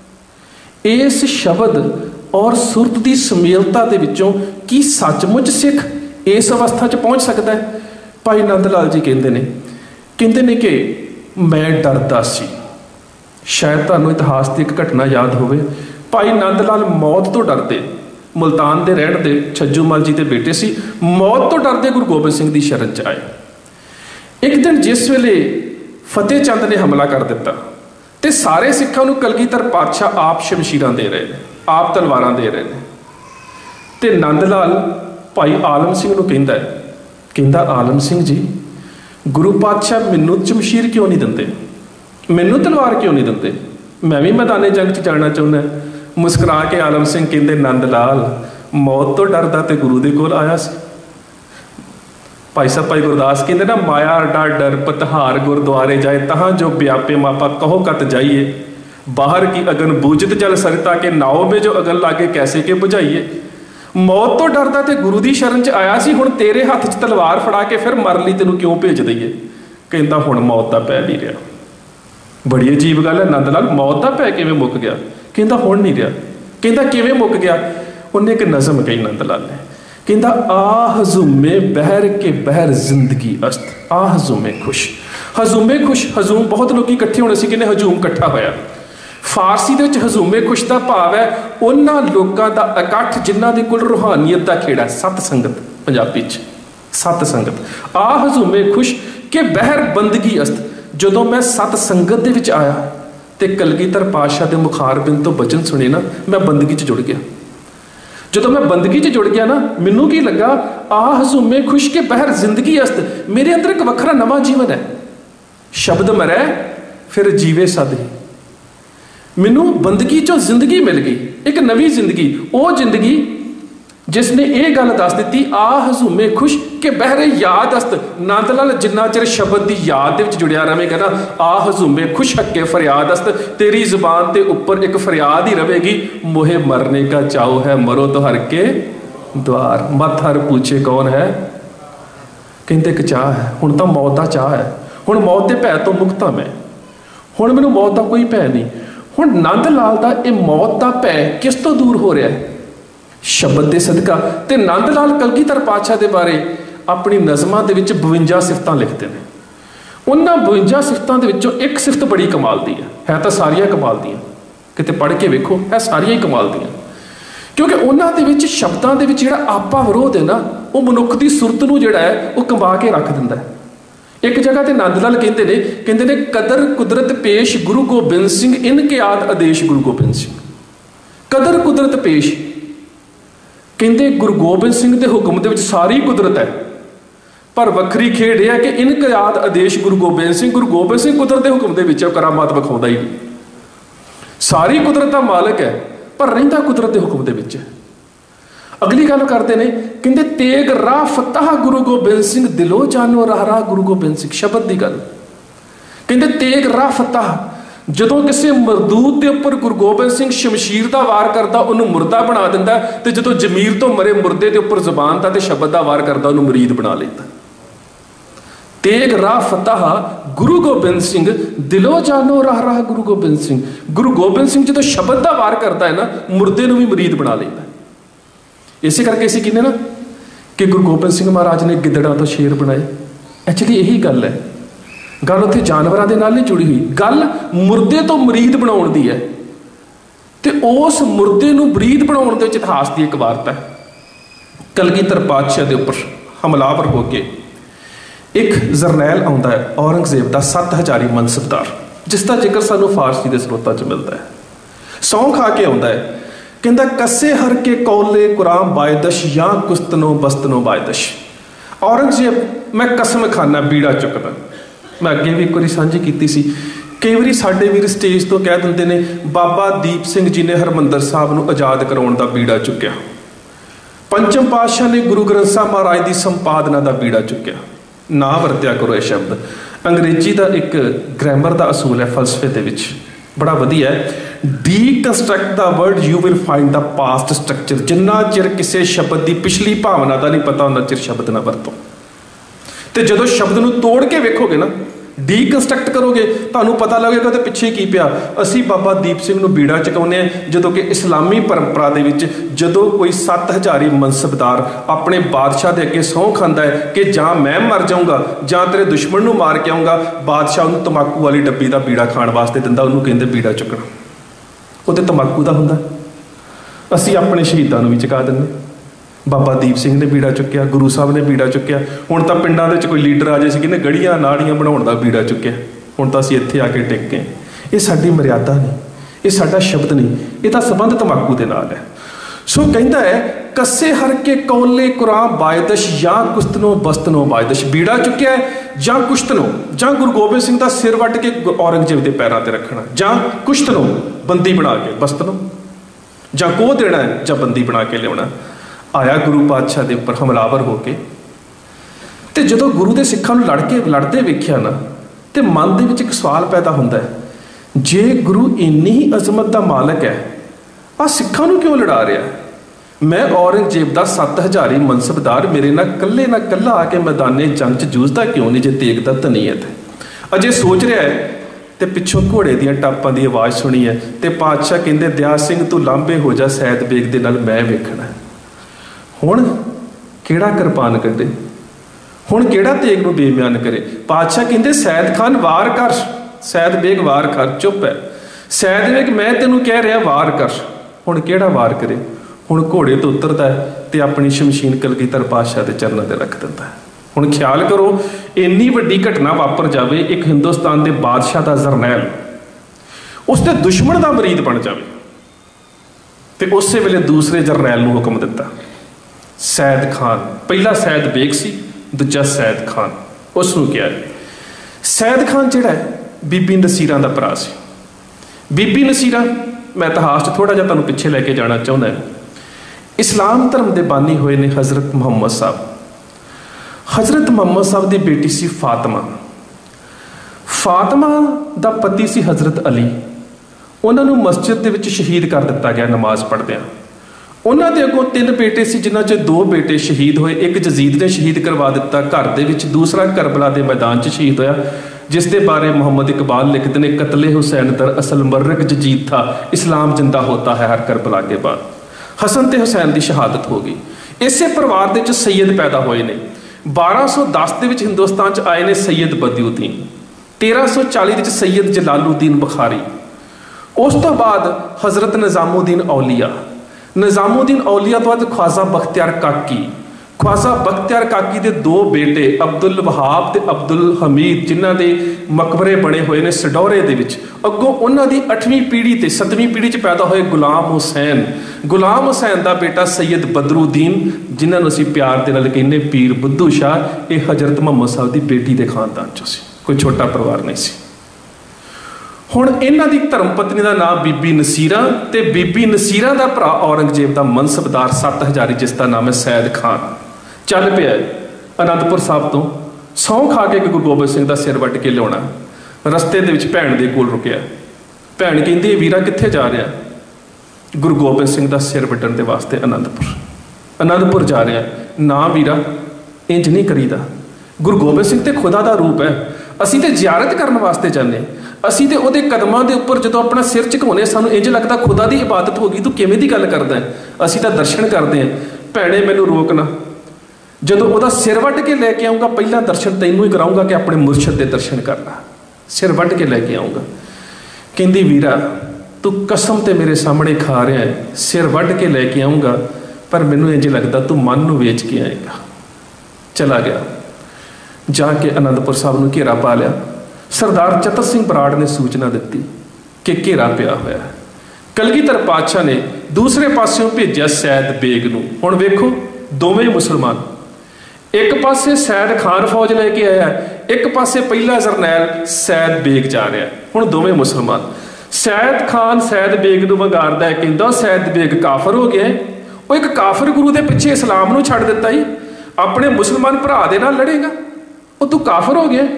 इस शब्द और सुरत की सुमेलता के विचों की सचमुच सिख इस अवस्था च पहुँच सकता है? भाई नंद लाल जी कहते ने कि मैं डरदा सी। शायद तुहानूं इतिहास की एक घटना याद होवे। भाई नंद लाल मौत तो डरते, मुल्तान के रहण दे छज्जूमल जी के बेटे सी, मौत तो डरते गुरु गोबिंद सिंह की शरण च आए। एक दिन जिस वेले फतेह चंद ने हमला कर दिता तो सारे सिखां नूं कलगीधर पातशाह आप शमशीरां दे रहे हैं, आप तलवारां दे रहे हैं। तो नंद लाल भाई आलम सिंह नूं कहंदा आलम सिंह जी, गुरु पातशाह मैनूं शमशीर क्यों नहीं दिंदे, मैनूं तलवार क्यों नहीं दिंदे, मैं भी मैदाने जंग च जाना चाहुंदा। मुस्कुरा के आलम सिंह कहंदे नंद लाल, मौत तो डरदा ते गुरु दे कोल आया सी। भाई साहब भाई गुरदास कहते ना, माया डर डर पतहार गुरुद्वारे जाए, तहाँ जो व्यापे मापा कहो कत जाइए, बाहर की अगन बूझत जल सरिता के, नाव में जो अगन लागे कैसे के बुझाइए। मौत तो डरदा ते गुरु की शरण च आया सी, हुण तेरे हथ च तलवार फड़ा के फिर मर लई तेनों क्यों भेज दईए। कहता हुण मौत का पै नहीं रहा। बड़ी अजीब गल है, नंद लाल मौत का पै किवें मुक गया? कहता हुण नहीं रहा। कहता किवें मुक गया? उन्हें एक नज़म कही नंद लाल ने, कहता आ हजूमे बहर के बहर जिंदगी अस्त, आ हजूमे खुश। हजूमे खुश, हजूम बहुत लोग इकट्ठे होने से कहने हजूम इकट्ठा होया। फारसी दे विच हजूमे खुश का भाव है उन्हां लोगों का इकट्ठ जिन्हां दे कोल रूहानीयत का खेड़ा, सत संगत पंजाबी च सत संगत। आ हजूमे खुश के बहर बंदगी अस्त, जदों मैं सत संगत दे विच आया तो कलगीधर पातशाह के मुखारबिंद तो बचन सुने ना, मैं बंदगी च जुड़ गया। जो मैं बंदगी च जुड़ गया ना, मैनू की लगा, आ हजूमे खुश के बहर जिंदगी अस्त, मेरे अंदर एक वखरा नवा जीवन है। शब्द मरै फिर जीवे सद ही, मैनू बंदगी चो जिंदगी मिल गई, एक नवी जिंदगी। वो जिंदगी जिसने ये गल दस दी, आ हजूमे खुश के बहरे याद अस्त। नंद लाल जिन्ना चिर शब्द की याद दे विच जुड़िया रहेगा ना, आ हजूमे खुश हक्के फरियाद अस्त, तेरी जुबान के ऊपर एक फरियाद ही रहेगी, मोहे मरने का चाव है, मरो तो हर के द्वार, मत हर पूछे कौन है। कहते एक चाह है, हुण तो मौत का चाह है, हुण मौत के भै तो मुक्त हाँ मैं, हुण मैनूं मौत का कोई भै नहीं। हुण नंद लाल का यह मौत का भै किस तो दूर हो रहा है? शब्द के सदका। तो नंद लाल कलगीधर पातशाह के बारे अपनी नज़मां दे विच 52 सिफतां लिखते हैं। उन्हां 52 सिफतां दे विचों एक सिफत बड़ी कमाल दी है तो सारियां कमाल दी, किते पढ़ के वेखो, है सारियां ही कमाल दी, क्योंकि उन्हां दे विच शब्दां दे विच जिहड़ा आपा विरोध है ना, वो मनुख की सुरत नूं जिहड़ा है वो कंबा के रख दिंदा है। एक जगह ते नंद लाल कहते ने कदर कुदरत पेश गुरु गोबिंद सिंह, इनके आद आदेश गुरु गोबिंद सिंह। कदर कुदरत पेश कहते गुरु गोबिंद सिंह के हुक्म के सारी कुदरत है, पर वक्री खेड है कि इनके आद आदेश गुरु गोबिंद सिंह। गुरु गोबिंद सिंह कुदरत के हुक्म के करामात विखाउंदा ही नहीं, सारी कुदरत का मालिक है पर रहिंदा कुदरत के हुक्म के। अगली गल करते हैं, कहते तेग राह फतह गुरु गोबिंद सिंह, दिलो जानो राह राह गुरु गोबिंद सिंह। शब्द की गल कहते तेग राह फतह, जदों किसी मरदूत के उपर गुरु गोबिंद सिंह शमशीर का वार करता उन्होंने मुर्दा बना दिंदा, तो जदों जमीर तो मरे मुर्दे के उपर जबान का तो शब्द का वार करता उन्होंने मरीद बना लेता। तेग राह फतह गुरु गोबिंद सिंह, दिलो जानो राह राह गुरु गोबिंद सिंह। गुरु गोबिंद सिंह जो शब्द का वार करता है ना, मुर्दे भी मरीद बना लेता। इस करके असीं कहने ना कि गुरु गोबिंद सिंह महाराज ने गिदड़ा तो शेर बनाए। एक्चुअली यही गल है, गल उत्थे जानवरों के नाल नहीं जुड़ी हुई, गल मुर्दे तो मरीद बनाउण दी है। तो उस मुर्दे नूं मरीद बनाउण दे विच इतिहास की एक वार्ता है। कलगीधर पातशाह के उपर हमलावर हो के एक जरनैल आउंदा है औरंगजेब का 7000 मनसबदार, जिसका जिक्र सानू फारसी के स्रोतां च मिलता है। सौं खा के आउंदा है, कहता कसे हर के कौले कुराम बायदश या कुस्तनो बस्तनो बायदश। औरंगजेब मैं कसम खाना बीड़ा चुकदा, मैं अगे भी एक बार साझी की सी। कई बार साडे वीर स्टेज तो कह देंगे ने बाबा दीप सिंह जी ने हरमंदर साहब नूं आज़ाद कराउण दा बीड़ा चुक्या, पंचम पातशाह ने गुरु ग्रंथ साहब महाराज की संपादना का बीड़ा चुक्या। ना वरत्या करो यह शब्द, अंग्रेजी का एक ग्रामर का असूल है फलसफे दे विच, बड़ा वधिया है। Deconstruct the word you will find the past structure. जिन्ना चिर किसी शब्द की पिछली भावना का नहीं पता उन्ना चिर शब्द ना वरतो। तो जो शब्द को तोड़ के वेखोगे ना, डीकंस्ट्रक्ट करोगे, तो पता लगेगा तो पिछे की पिया। असी बाबा दीप सिंह नूं बीड़ा चुकाउने जो कि इस्लामी परंपरा दे विच जदों कोई 7000 मनसबदार अपने बादशाह दे अगे सौं खांदा है कि जां मैं मर जाऊँगा जां तेरे दुश्मन नूं मार के आऊँगा, बादशाह उन्होंने तंबाकू वाली डब्बी का बीड़ा खाण वास्ते दिंदा, उन्होंने कहंदे बीड़ा चुकना। वो तो तंबाकू का हुंदा। असी अपने शहीदां नूं भी चुका दिंदे। बाबा दीप सिंह ने बीड़ा चुक्या, गुरु साहब ने बीड़ा चुक्या। हुण तां पिंडां दे विच कोई लीडर आ जाए सी कहंदे गड़ियां नाड़ियां बनाउण दा बीड़ा चुक्या। हुण तां असीं इत्थे आके टिक गए। ये साडी मर्यादा नहीं, ये साडा शब्द नहीं, ये तां संबंध तंबाकू दे नाल है। सो कहंदा है कस्से हर के कौले कुरान बायदश या कुश्तनो बस्तनो बायदश। बीड़ा चुक्या है जां कुश्तनो, जां गुरु गोबिंद सिंह दा सिर वट के औरंगजेब दे पैरां ते रखना, जां कुश्तनो बंदी बना के बस्तनो, जां कोह देना है जां बंदी बना के लियाउणा। आया गुरु पातशाह के उपर हमलावर होके, तो जो गुरु के सिखों लड़ते वेख्या ना, तो मन के विच एक सवाल पैदा होता है, जे गुरु इन्नी ही अजमत का मालक है, आ सिखों नूं क्यों लड़ा रहा है? मैं औरंगजेब का 7000 मनसबदार मेरे ना कल्ला आके मैदाने जंग च जूझदा क्यों नहीं जे तेग दा तनीयत है? अजे सोच रहा है तो पिछों घोड़े दियां टापां की आवाज़ सुनी है, तो पातशाह कहंदे दया सिंह तू लांभे हो जा, सैद बेग दे नाल मैं वेखना है। हुण किहड़ा किरपान कढे, हुण किहड़ा तेग नूं बेबयान करे? पातशाह कहंदे सैद खान वार कर, सैद बेग वार कर। चुप है सैद बेग, मैं तेनों कह रहा वार कर। हुण किहड़ा वार करे? हुण घोड़े तो उतरदा है ते अपनी शमशीन कलगीधर पातशाह के चरणों ते रख दिंदा है। हुण ख्याल करो इन्नी वड्डी घटना वापर जाए, एक हिंदुस्तान के बादशाह का जरनैल उसके दुश्मन का मरीद बन जाए, तो उस वेले दूसरे जरनैल नूं हुक्म दिता। सैद खान, पहला सैद बेग सी, दूजा सैद खान, उसनूं क्या है? सैद खान जिहड़ा है बीबी नसीरा का भरा सी। बीबी नसीरा, मैं इतिहास थोड़ा जिहा तुहानूं पिछे लैके जाना चाहुंदा है। इस्लाम धर्म के बानी हुए ने हज़रत मुहम्मद साहब। हज़रत मुहम्मद साहब की बेटी सी फातिमा। फातिमा का पति सी हज़रत अली। उन्होंने मस्जिद के विच शहीद कर दिता गया नमाज पढ़दियां। उन्होंने अगों 3 बेटे सी, जिन्हां च 2 बेटे शहीद होए। एक जजीद ने शहीद करवा दिता घर दे विच, दूसरा करबला के मैदान च शहीद होया, जिस दे बारे मोहम्मद इकबाल लिखते हैं कतले हुसैन दर असल मर्रक जजीद था, इस्लाम जिंदा होता है हर करबला के बाद। हसन ते हुसैन की शहादत हो गई। इसे परिवार दे विच सैयद पैदा होए ने। 1210 दे विच हिंदुस्तान च आए ने सैयद बदियुद्दीन, 1340 विच सैयद जलालुद्दीन बुखारी। उस तो बाद हज़रत निज़ामुद्दीन औलिया, निज़ामुद्दीन औलिया तो बाद ख्वाजा बख्तियार काकी। ख्वाजा बख्तियार काकी के 2 बेटे अब्दुल वहाब ते अब्दुल हमीद, जिन्हां दे मकबरे बने हुए ने सडौरे दे विच। अगों उन्हां दी 8वीं पीढ़ी ते 7वीं पीढ़ी च पैदा होए गुलाम हुसैन। गुलाम हुसैन का बेटा सैयद बदरुद्दीन, जिन्हां नूं असीं प्यार दे नाल कहने पीर बुद्धू शाह। ये हज़रत मुहम्मद साहब की बेटी के खानदान चों सी, कोई छोटा परिवार नहीं सी। हुण इन्हां दी धर्म पत्नी का नाम बीबी नसीरा, ते बीबी नसीरा का भरा औरंगजेब का मनसबदार 7000 जिसका नाम है सैद खान। चल पिया आनंदपुर साहब तो सौं खा के गुरु गोबिंद सिंह का सिर वट के लिया। रस्ते दे विच भैन दे कोल रुकिया। भैन कहती वीरा कित्थे जा रहा? गुरु गोबिंद सिंह का सिर वड्डण दे वास्ते आनंदपुर जा रहा। ना वीरा इंज नहीं करीदा, गुरु गोबिंद सिंह तो खुदा का रूप है, असीं ते जियारत करने वास्ते जाने, असीं ते उहदे कदमां दे उपर जदों अपना सिर झुकाउने सानूं इंज लगदा खुदा की इबादत होगी। तू किवें दी गल करदा है? असीं तां दर्शन करते हैं। भैणे मैनूं रोकना, जदों उहदा सिर वट के लैके आऊँगा पहला दर्शन तैनूं ही कराऊँगा कि अपने मुर्शद के दर्शन करना। सिर वट के लैके आऊँगा। कहंदी वीरा तू कसम ते मेरे सामने खा रहा है, सिर वट के लैके आऊँगा, पर मैनूं इंज लगदा तू मन नूं वेच के आएगा। चला गया, जाके आनंदपुर साहब नूं घेरा पा लिया। सरदार चतर सिंह बराड़ ने सूचना दी कि घेरा पिया होया है। कलगीधर पातशाह ने दूसरे पासों भेजा सैद बेग नूं। हुण वेखो दोवें मुसलमान, एक पासे सैद खान फौज लेके आया, एक पासे पहला जरनैल सैद बेग जा रहा है। हुण दोवें मुसलमान। सैद खान सैद बेग नूं वंगारदा है, कहंदा सैद बेग काफर हो गया है। ਉਹ ਇੱਕ ਕਾਫਰ ਗੁਰੂ ਦੇ ਪਿੱਛੇ ਇਸਲਾਮ ਨੂੰ ਛੱਡ ਦਿੱਤਾ ਹੀ, ਆਪਣੇ ਮੁਸਲਮਾਨ ਭਰਾ ਦੇ ਨਾਲ ਲੜੇਗਾ, ਉਹ ਤੂੰ ਕਾਫਰ ਹੋ ਗਿਆ।